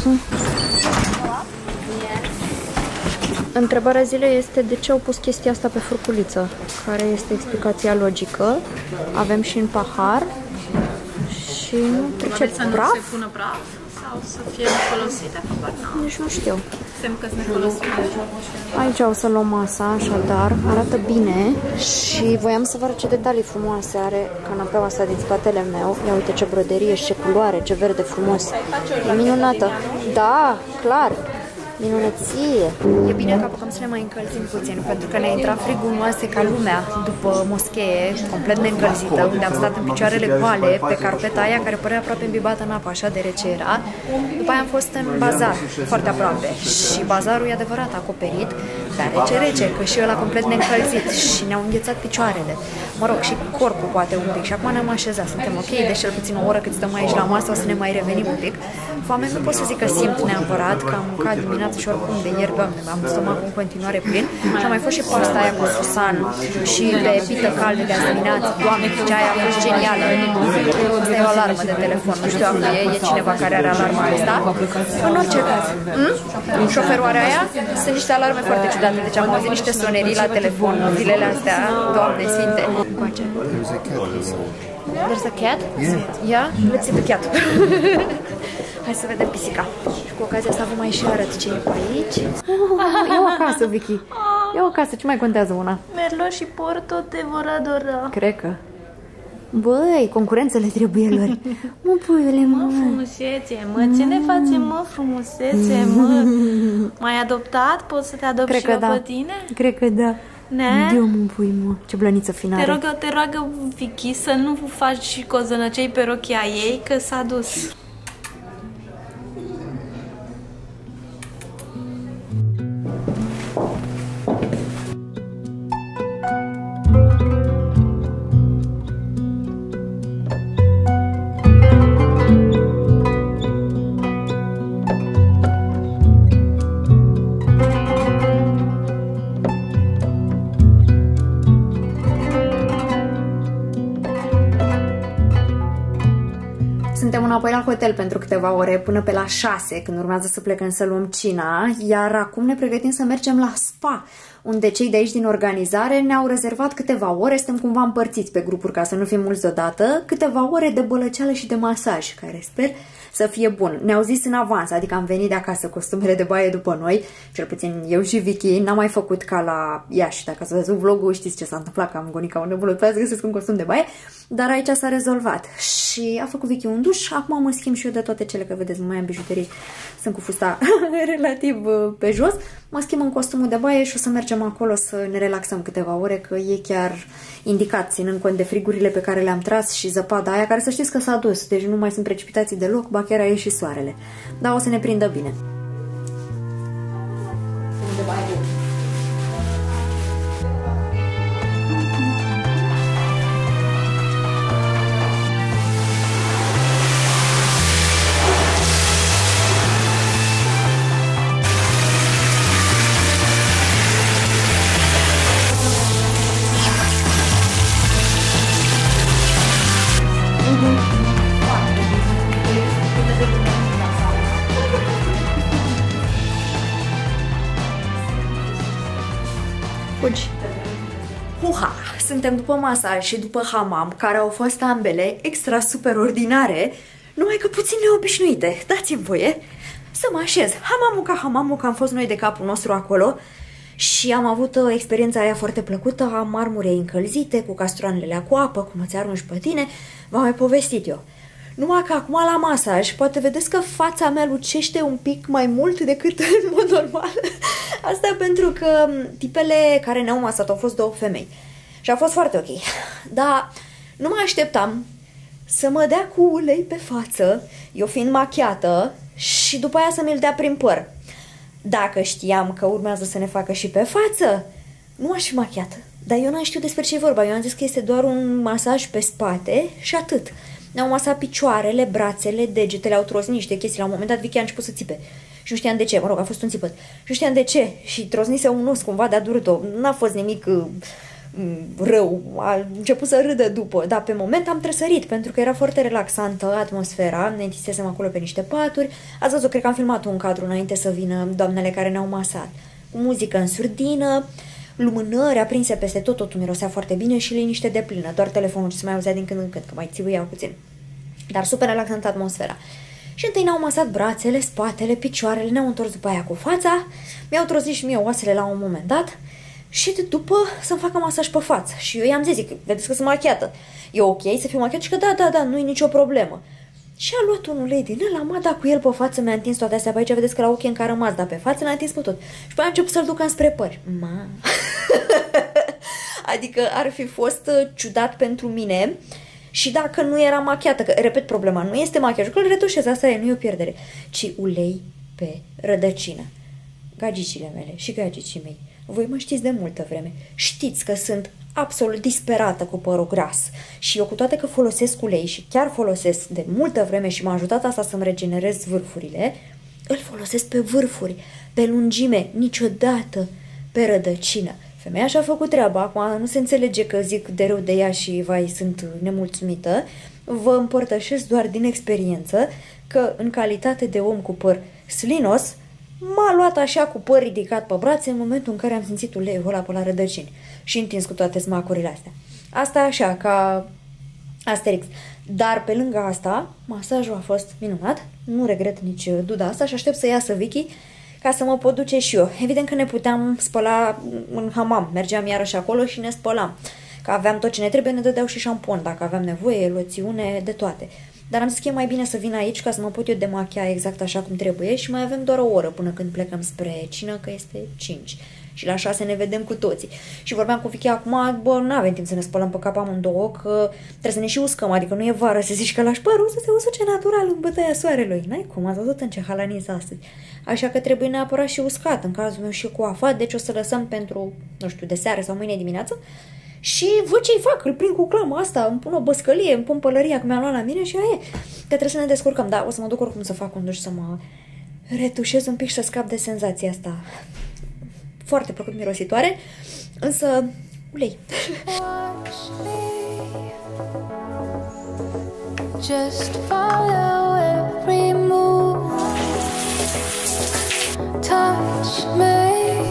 Întrebarea zilei este de ce au pus chestia asta pe furculiță, care este explicația logică. Avem și în pahar și nu trece praf? Să pună praf sau să fie folosite? Nici nu știu. Semn că sunt nefolosite. Aici o să luăm masa, așadar, arată bine și voiam să vă arăt ce detalii frumoase are canapeaua asta din spatele meu. Ia uite ce broderie și ce culoare, ce verde frumos. E minunată. Da, clar. Minunăție! E bine că apucăm să ne mai încălzim puțin, pentru că ne-a intrat frigul în oase ca lumea după moschee, complet neîncălzită, unde am stat în picioarele goale, pe carpeta aia care părea aproape îmbibată în apă, așa de rece era. După aia am fost în bazar, foarte aproape, și bazarul e adevărat acoperit, dar rece, că și ăla complet neîncălzit și ne-au înghețat picioarele. Mă rog, și corpul poate un pic și acum ne-am așezat, suntem ok, deci cel puțin o oră cât stăm aici la masă o să ne mai revenim un pic. Foame nu pot să zic că simt neapărat, că am mâncat dimineața și oricum de ieri, Doamne, am stomacul în continuare plin și am mai fost și pasta aia cu susan și pe pită calde de azi dimineață. Doamne, cea aia a fost genială. Asta e o alarmă de telefon, nu știu dacă e cineva care are alarma asta. În orice caz, șoferoarea aia sunt niște alarme foarte ciudate, deci am auzit niște sonerii la telefon zilele astea, Doamne sfinte. There's a cat? Yeah? Let's see the cat. Hai să vedem pisica. Și cu ocazia asta vă mai și arăt ce e pe aici. E o acasă, Vicky. E o acasă, ce mai contează una? Merlo și Porto te vor adora. Cred că. Băi, concurențele trebuie lor. Mă, puiule, mă. Mă, frumusețe, mă, ce ne facem, mă, frumusețe, mă? M-ai adoptat? Poți să te adopt și eu pe tine? Cred că da. Ne? Eu mă pui, mă. Ce blăniță finare. Te roagă Vicky să nu faci cozănăcei pe rochia ei, că s-a dus. Suntem înapoi la hotel pentru câteva ore, până pe la 6, când urmează să plecăm să luăm cina, iar acum ne pregătim să mergem la spa, unde cei de aici din organizare ne-au rezervat câteva ore, suntem cumva împărțiți pe grupuri ca să nu fim mulți deodată, câteva ore de bălăceală și de masaj, care sper să fie bun. Ne-au zis în avans, adică am venit de acasă costumele de baie după noi, cel puțin eu și Vicky, n-am mai făcut ca la Iași, dacă ați văzut vlogul știți ce s-a întâmplat, că am gonit ca o nebună, să găsesc un costum de baie, dar aici s-a rezolvat și a făcut Vicky un duș, acum mă schimb și eu de toate cele, că vedeți, nu mai am bijuterii, sunt cu fusta relativ pe jos, mă schimb în costumul de baie și o să mergem acolo să ne relaxăm câteva ore, că e chiar indicat, ținând cont de frigurile pe care le-am tras și zăpada aia, care să știți că s-a dus, deci nu mai sunt precipitații deloc, ba chiar a ieșit soarele. Dar o să ne prindă bine. Fugi. Huha! Suntem după masaj și după hamam, care au fost ambele extra super ordinare, numai că puțin neobișnuite. Dați-mi voie să mă așez. Hamamul, că am fost noi de capul nostru acolo și am avut experiența aia foarte plăcută a marmurei încălzite, cu castroanele cu apă, cum îți arunci pe tine, v-am mai povestit eu. Numai că acum la masaj, poate vedeți că fața mea lucește un pic mai mult decât în mod normal. Asta pentru că tipele care ne-au masat au fost 2 femei. Și a fost foarte ok. Dar nu mă așteptam să mă dea cu ulei pe față, eu fiind machiată, și după aia să mi-l dea prin păr. Dacă știam că urmează să ne facă și pe față, nu aș fi machiată. Dar eu n-am știut despre ce e vorba. Eu am zis că este doar un masaj pe spate și atât. Ne-au masat picioarele, brațele, degetele, au tros niște chestii. La un moment dat Vicky a început să țipe. Și nu știam de ce, mă rog, a fost un țipăt. Și nu știam de ce. Și trosnise un os cumva de-a durut-o. N-a fost nimic rău. A început să râdă după. Dar pe moment am trăsărit, pentru că era foarte relaxantă atmosfera. Ne întinsesem acolo pe niște paturi. Ați văzut, cred că am filmat un cadru înainte să vină doamnele care ne-au masat. Cu muzică în surdină, lumânări aprinse peste tot, totul mirosea foarte bine și liniște de plină. Doar telefonul ce se mai auzea din când în când, că mai țiuiau puțin. Dar super relaxantă atmosfera. Și întâi ne-au masat brațele, spatele, picioarele, ne-au întors după aia cu fața, mi-au trozit și mie oasele la un moment dat și de după să-mi facă masaj pe față. Și eu i-am zis, zic, vedeți că sunt machiată. E ok să fiu machiată? Și că da, nu e nicio problemă. Și a luat un ulei din ăla, m-a dat cu el pe față, mi-a întins toate astea pe aici, vedeți că la ochi încă a rămas, dar pe față l-a întins pe tot. Și pe aia a început să-l ducă înspre păr. Adică ar fi fost ciudat pentru mine și dacă nu era machiată, că, repet, problema nu este machiajul, că îl retușez, asta e, nu e o pierdere, ci ulei pe rădăcină. Gagicile mele și gagicii mei, voi mă știți de multă vreme, știți că sunt absolut disperată cu părul gras și eu, cu toate că folosesc ulei și chiar folosesc de multă vreme și m-a ajutat asta să-mi regenerez vârfurile, îl folosesc pe vârfuri, pe lungime, niciodată pe rădăcină. Femeia și-a făcut treaba, acum nu se înțelege că zic de rău de ea și vai, sunt nemulțumită. Vă împărtășesc doar din experiență că în calitate de om cu păr slinos, m-a luat așa cu păr ridicat pe brațe în momentul în care am simțit uleiul ăla pe la rădăcini și întins cu toate smacurile astea. Asta așa, ca Asterix. Dar pe lângă asta, masajul a fost minunat, nu regret nici duda asta și aștept să iasă Vicky ca să mă pot duce și eu. Evident că ne puteam spăla în hamam, mergeam iarăși acolo și ne spălam. Că aveam tot ce ne trebuie, ne dădeau și șampon, dacă aveam nevoie, loțiune, de toate. Dar am zis că e mai bine să vin aici ca să mă pot eu demachia exact așa cum trebuie și mai avem doar o oră până când plecăm spre cină, că este 5. Și la 6 ne vedem cu toții. Și vorbeam cu Vicky acum, bă, nu avem timp să ne spălăm pe cap amândouă, că trebuie să ne și uscăm, adică nu e vară să zici că lași părul să se usuce natural în bătaia soarelui. N-ai cum, ați văzut în ce halaniz astăzi. Așa că trebuie neapărat și uscat, în cazul meu și coafat, deci o să lăsăm pentru, nu știu, de seară sau mâine dimineață. Și văd ce-i fac, îl prind cu clama asta, îmi pun o băscălie, îmi pun pălăria că mi-a luat la mine și aia e. Că trebuie să ne descurcăm, dar o să mă duc oricum să fac un duș, să mă retușez un pic și să scap de senzația asta foarte plăcut mirositoare, însă ulei. Just follow every move. Touch me.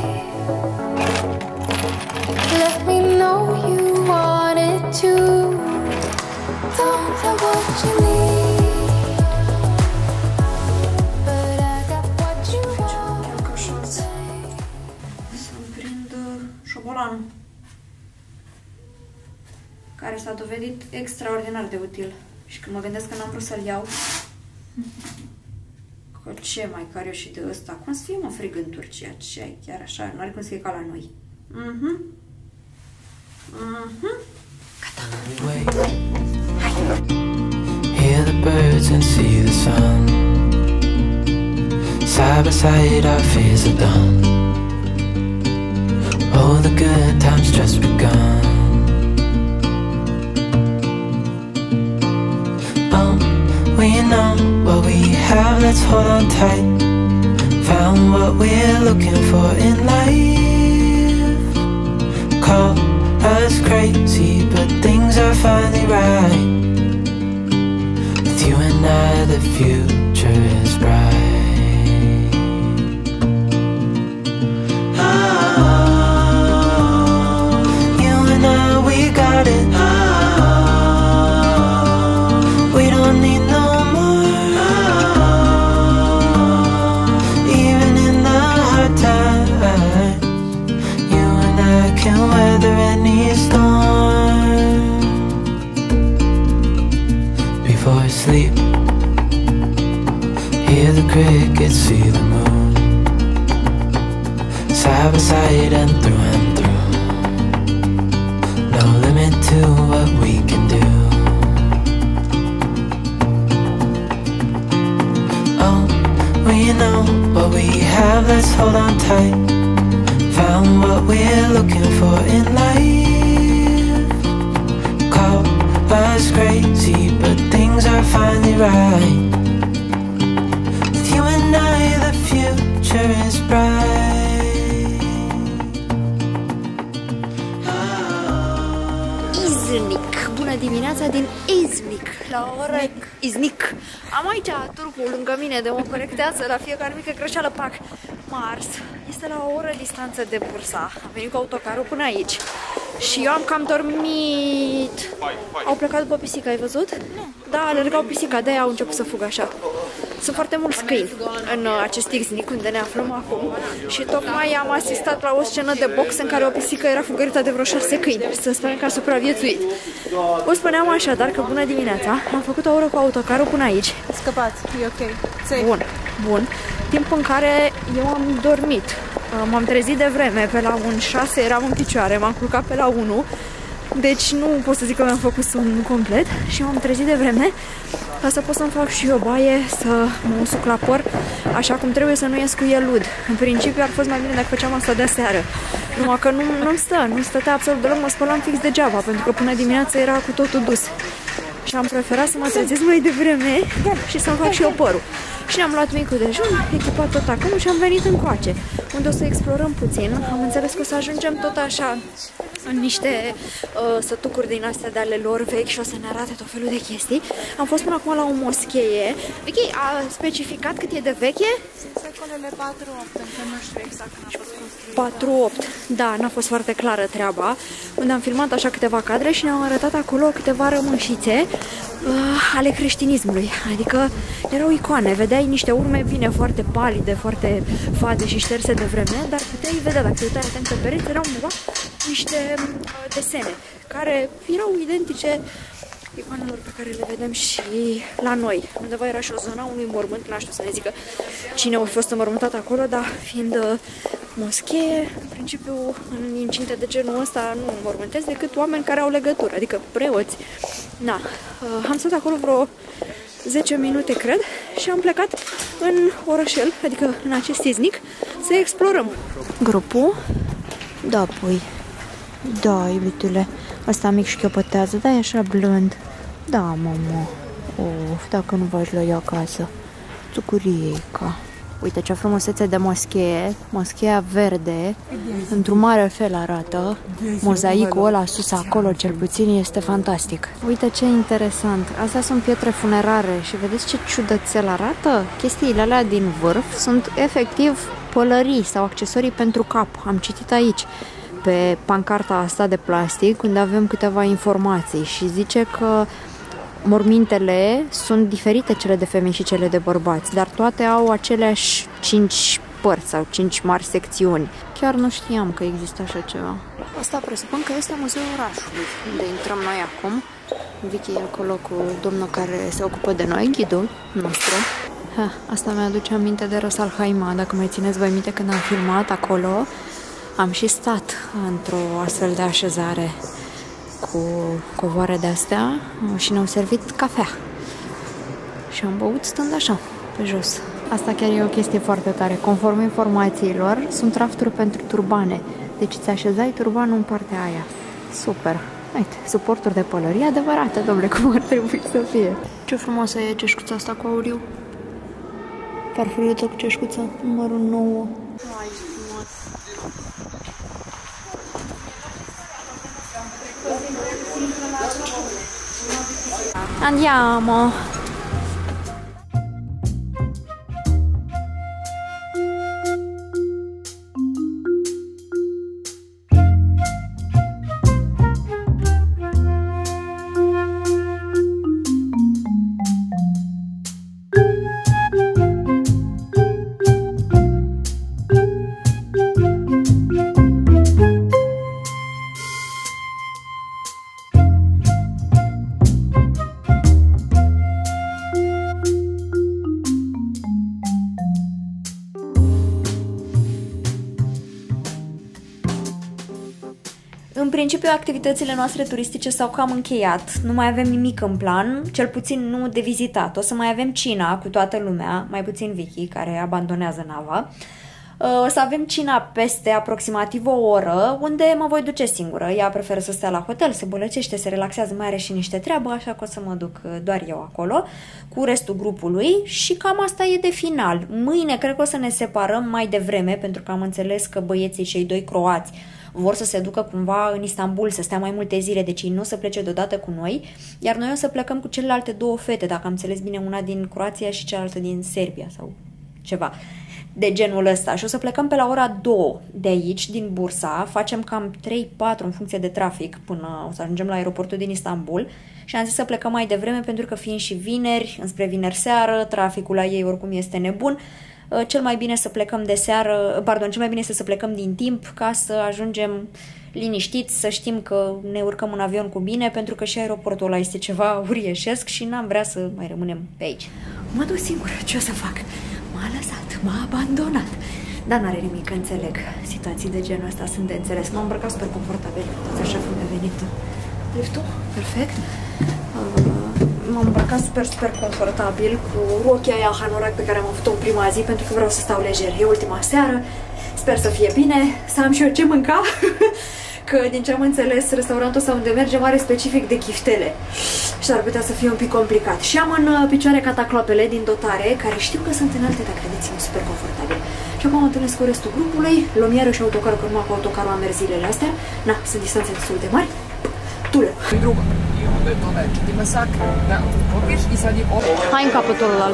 Let me know you want it too. Don't know what you need, but I got what you want. Să-mi prind șobolanul, care s-a dovedit extraordinar de util. Și când mă gândesc că n-am vrut să-l iau, că ce mai care eu și de ăsta? Cum să fie, mă, frig în Turcia? Ce ai, chiar așa? Nu are cum să fie ca la noi. Gata. Hear the birds and see the sun. Side by side our fears are done. All the good times just begun. We know what we have, let's hold on tight. Found what we're looking for in life. Call us crazy, but things are finally right. With you and I, the future is bright. Oh, you and I, we got it. We don't need no more. Even in the hard times, you and I can weather any storm. Before I sleep, hear the crickets, see the moon. Side by side and through. No limit to what we can do. We know what we have, let's hold on tight. Found what we're looking for in life. Call us crazy, but things are finally right. With you and I, the future is bright. Iznik. Bună dimineața din Iznik. La ora Iznik. Am aici turcul lângă mine de mă corectează la fiecare mică greșeală, pac. Mars. Este la o oră distanță de Bursa. Am venit cu autocarul până aici. Și eu am cam dormit. Au plecat după pisica, ai văzut? Nu. Da, alergau pisica, de-aia au început să fugă așa. Sunt foarte mulți câini în acest Iznik unde ne aflăm acum și tocmai am asistat la o scenă de box în care o pisică era fugărită de vreo 6 câini. Să sperăm că a supraviețuit. O spuneam așadar că bună dimineața, am făcut o oră cu autocarul până aici. Scăpați, e ok. Safe. Bun, bun. Timp în care eu am dormit. M-am trezit de vreme, pe la 6 eram în picioare, m-am culcat pe la 1. Deci nu pot să zic că mi-am făcut somnul complet și m-am trezit de vreme ca să pot să-mi fac și eu baie, să mă usuc la păr așa cum trebuie, să nu ies cu el ud. În principiu ar fost mai bine dacă făceam asta de seară. Numai că nu stătea absolut deloc, mă spălam fix degeaba, pentru că până dimineața era cu totul dus. Și am preferat să mă trezesc mai devreme și să-mi fac și eu părul. Și ne-am luat micul dejun, echipat tot acum și am venit încoace, unde o să explorăm puțin. Am înțeles că o să ajungem tot așa în niște sătucuri din astea de ale lor vechi și o să ne arate tot felul de chestii. Am fost până acum la o moschee. Vicky, a specificat cât e de veche? Secolele 4-8, încă nu știu exact când a fost construit. 4-8, da, n-a fost foarte clară treaba. Unde am filmat așa câteva cadre și ne-au arătat acolo câteva rămășițe ale creștinismului. Adică erau icoane, vedeai niște urme bine foarte palide, foarte fade și șterse de vreme, dar puteai vedea, dacă te uitai atent pe pereți, erau undeva niște desene care erau identice icoanelor pe care le vedem și la noi. Undeva era și o zona unui mormânt, nu știu să ne zică cine a fost înmormântat acolo, dar fiind moschee, în principiu, în incinte de genul ăsta nu înmormântesc decât oameni care au legătură, adică preoți. Na, am stat acolo vreo 10 minute, cred, și am plecat în orășel, adică în acest iznic, să explorăm. Grupul? Da, pui. Da, iubitule. Asta mic și chiopătează, dar e așa blând. Da, mamă. Of, dacă nu v-aș lua acasă. Țucurieica. Uite ce frumusețe de moschee. Moscheea verde. Într-un mare fel arată. Mozaicul ăla sus acolo, cel puțin, este fantastic. Uite ce interesant. Astea sunt pietre funerare și vedeți ce ciudățel arată? Chestiile alea din vârf sunt efectiv pălării sau accesorii pentru cap. Am citit aici pe pancarta asta de plastic, unde avem câteva informații și zice că mormintele sunt diferite, cele de femei și cele de bărbați, dar toate au aceleași 5 părți sau 5 mari secțiuni. Chiar nu știam că există așa ceva. Asta presupun că este Muzeul Orașului, unde intrăm noi acum. Vicky e acolo cu domnul care se ocupă de noi, ghidul nostru. Asta mi-aduce aminte de Ras Al Khaimah, dacă mai țineți voi minte când am filmat acolo. Am și stat într-o astfel de așezare cu covoare de-astea și ne-au servit cafea. Și am băut stând așa, pe jos. Asta chiar e o chestie foarte tare. Conform informațiilor, sunt rafturi pentru turbane. Deci îți așezai turbanul în partea aia. Super! Uite, suporturi de pălărie adevărate, domnule, cum ar trebui să fie. Ce frumoasă e ceșcuța asta cu auriu. Farfuriuță cu ceșcuță, numărul 9. Ai, frumos! Andiamo! În principiu, activitățile noastre turistice s-au cam încheiat. Nu mai avem nimic în plan, cel puțin nu de vizitat. O să mai avem cina cu toată lumea, mai puțin Vicky, care abandonează nava. O să avem cina peste aproximativ o oră, unde mă voi duce singură. Ea preferă să stea la hotel, se bălăcește, se relaxează, mai are și niște treabă, așa că o să mă duc doar eu acolo, cu restul grupului și cam asta e de final. Mâine cred că o să ne separăm mai devreme, pentru că am înțeles că băieții cei doi croați vor să se ducă cumva în Istanbul, să stea mai multe zile, deci ei nu o să plece deodată cu noi, iar noi o să plecăm cu celelalte două fete, dacă am înțeles bine, una din Croația și cealaltă din Serbia sau ceva de genul ăsta. Și o să plecăm pe la ora 2 de aici, din Bursa, facem cam 3-4 în funcție de trafic până o să ajungem la aeroportul din Istanbul și am zis să plecăm mai devreme pentru că fiind și vineri, înspre vineri seară, traficul la ei oricum este nebun. Cel mai bine să plecăm de seară, cel mai bine este să plecăm din timp ca să ajungem liniștiți, să știm că ne urcăm în avion cu bine, pentru că și aeroportul ăla este ceva uriășesc și n-am vrea să mai rămânem pe aici. Mă duc singură, ce o să fac? M-a lăsat, m-a abandonat. Dar n-are nimic, înțeleg. Situații de genul ăsta sunt de înțeles. M-am îmbrăcat super confortabil, așa cum a venit liftul, perfect. M-am îmbrăcat super confortabil cu rochia aia hanorac pe care am avut-o în prima zi, pentru că vreau să stau lejer. E ultima seară, sper să fie bine, să am și eu ce mânca, că din ce am înțeles, restaurantul ăsta unde mergem are specific de chiftele și ar putea să fie un pic complicat. Și am în picioare cataclopele din dotare, care știu că sunt înalte, dar credeți-mă, super confortabil. Și acum mă întâlnesc cu restul grupului, luăm iarăși autocarul, că numai cu autocarul am mers zilele astea. Na, sunt distanțe destul de mari. Tule! Hai în capătul ălalt.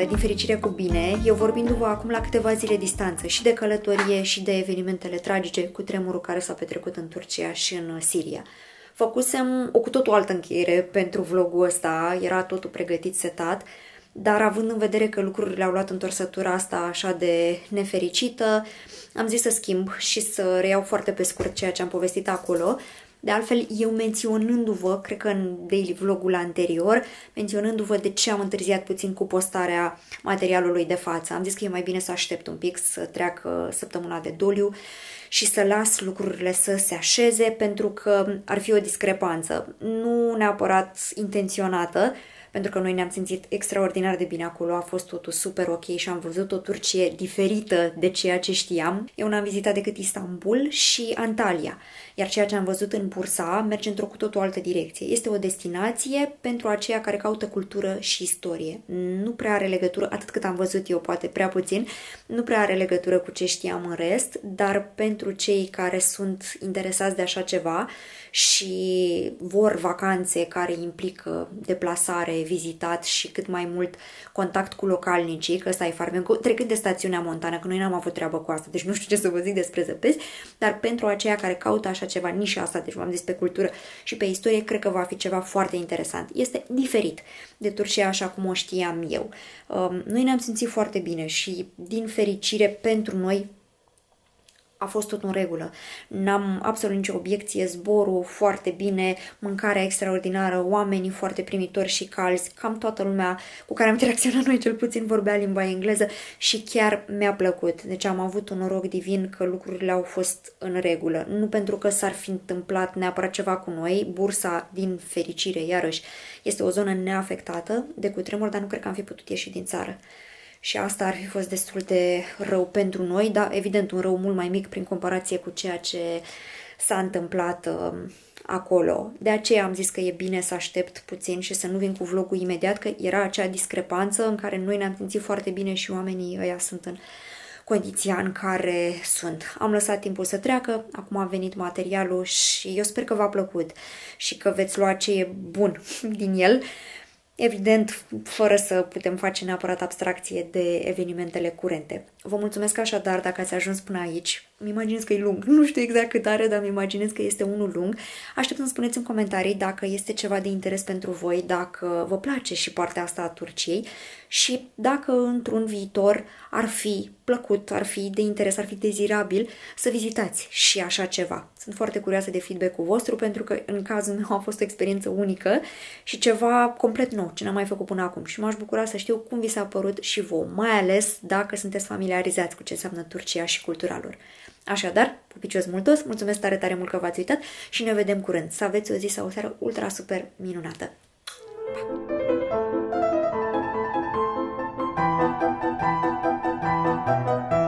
din fericire cu bine, eu vorbindu-vă acum la câteva zile distanță și de călătorie și de evenimentele tragice cu tremurul care s-a petrecut în Turcia și în Siria. Făcusem o cu totul altă încheiere pentru vlogul ăsta, era totul pregătit, setat, dar având în vedere că lucrurile au luat întorsătura asta așa de nefericită, am zis să schimb și să reiau foarte pe scurt ceea ce am povestit acolo. De altfel, eu menționându-vă, cred că în daily vlogul anterior, menționându-vă de ce am întârziat puțin cu postarea materialului de față. Am zis că e mai bine să aștept un pic, să treacă săptămâna de doliu și să las lucrurile să se așeze, pentru că ar fi o discrepanță, nu neapărat intenționată, pentru că noi ne-am simțit extraordinar de bine acolo, a fost totul super ok și am văzut o Turcie diferită de ceea ce știam. Eu n-am vizitat decât Istanbul și Antalya, iar ceea ce am văzut în Bursa merge într-o cu totul altă direcție. Este o destinație pentru aceia care caută cultură și istorie. Nu prea are legătură, atât cât am văzut eu, poate prea puțin, nu prea are legătură cu ce știam în rest, dar pentru cei care sunt interesați de așa ceva și vor vacanțe care implică deplasare, vizitat și cât mai mult contact cu localnicii, că ăsta e farmecul, trecând de stațiunea montană, că noi n-am avut treabă cu asta, deci nu știu ce să vă zic despre zăpezi, dar pentru aceia care caută așa ceva, nișa asta, deci v-am zis pe cultură și pe istorie, cred că va fi ceva foarte interesant. Este diferit de Turcia așa cum o știam eu. Noi ne-am simțit foarte bine și din fericire pentru noi a fost tot în regulă. N-am absolut nicio obiecție, zborul foarte bine, mâncarea extraordinară, oamenii foarte primitori și calzi, cam toată lumea cu care am interacționat noi cel puțin vorbea limba engleză și chiar mi-a plăcut. Deci am avut un noroc divin că lucrurile au fost în regulă. Nu pentru că s-ar fi întâmplat neapărat ceva cu noi, Bursa, din fericire, iarăși, este o zonă neafectată de cutremur, dar nu cred că am fi putut ieși din țară. Și asta ar fi fost destul de rău pentru noi, dar evident un rău mult mai mic prin comparație cu ceea ce s-a întâmplat acolo. De aceea am zis că e bine să aștept puțin și să nu vin cu vlogul imediat, că era acea discrepanță în care noi ne-am simțit foarte bine și oamenii ăia sunt în condiția în care sunt. Am lăsat timpul să treacă, acum a venit materialul și eu sper că v-a plăcut și că veți lua ce e bun din el. Evident, fără să putem face neapărat abstracție de evenimentele curente. Vă mulțumesc așadar dacă ați ajuns până aici. Îmi imaginez că e lung. Nu știu exact cât are, dar îmi imaginez că este unul lung. Aștept să-mi spuneți în comentarii dacă este ceva de interes pentru voi, dacă vă place și partea asta a Turciei și dacă într-un viitor ar fi plăcut, ar fi de interes, ar fi dezirabil să vizitați și așa ceva. Sunt foarte curioasă de feedback-ul vostru pentru că în cazul meu a fost o experiență unică și ceva complet nou, ce n-am mai făcut până acum și m-aș bucura să știu cum vi s-a părut și vouă, mai ales dacă sunteți familiarizați cu ce înseamnă Turcia și cultura lor. Așadar, pupicios multos, mulțumesc tare, tare mult că v-ați uitat și ne vedem curând. Să aveți o zi sau o seară ultra super minunată! Pa!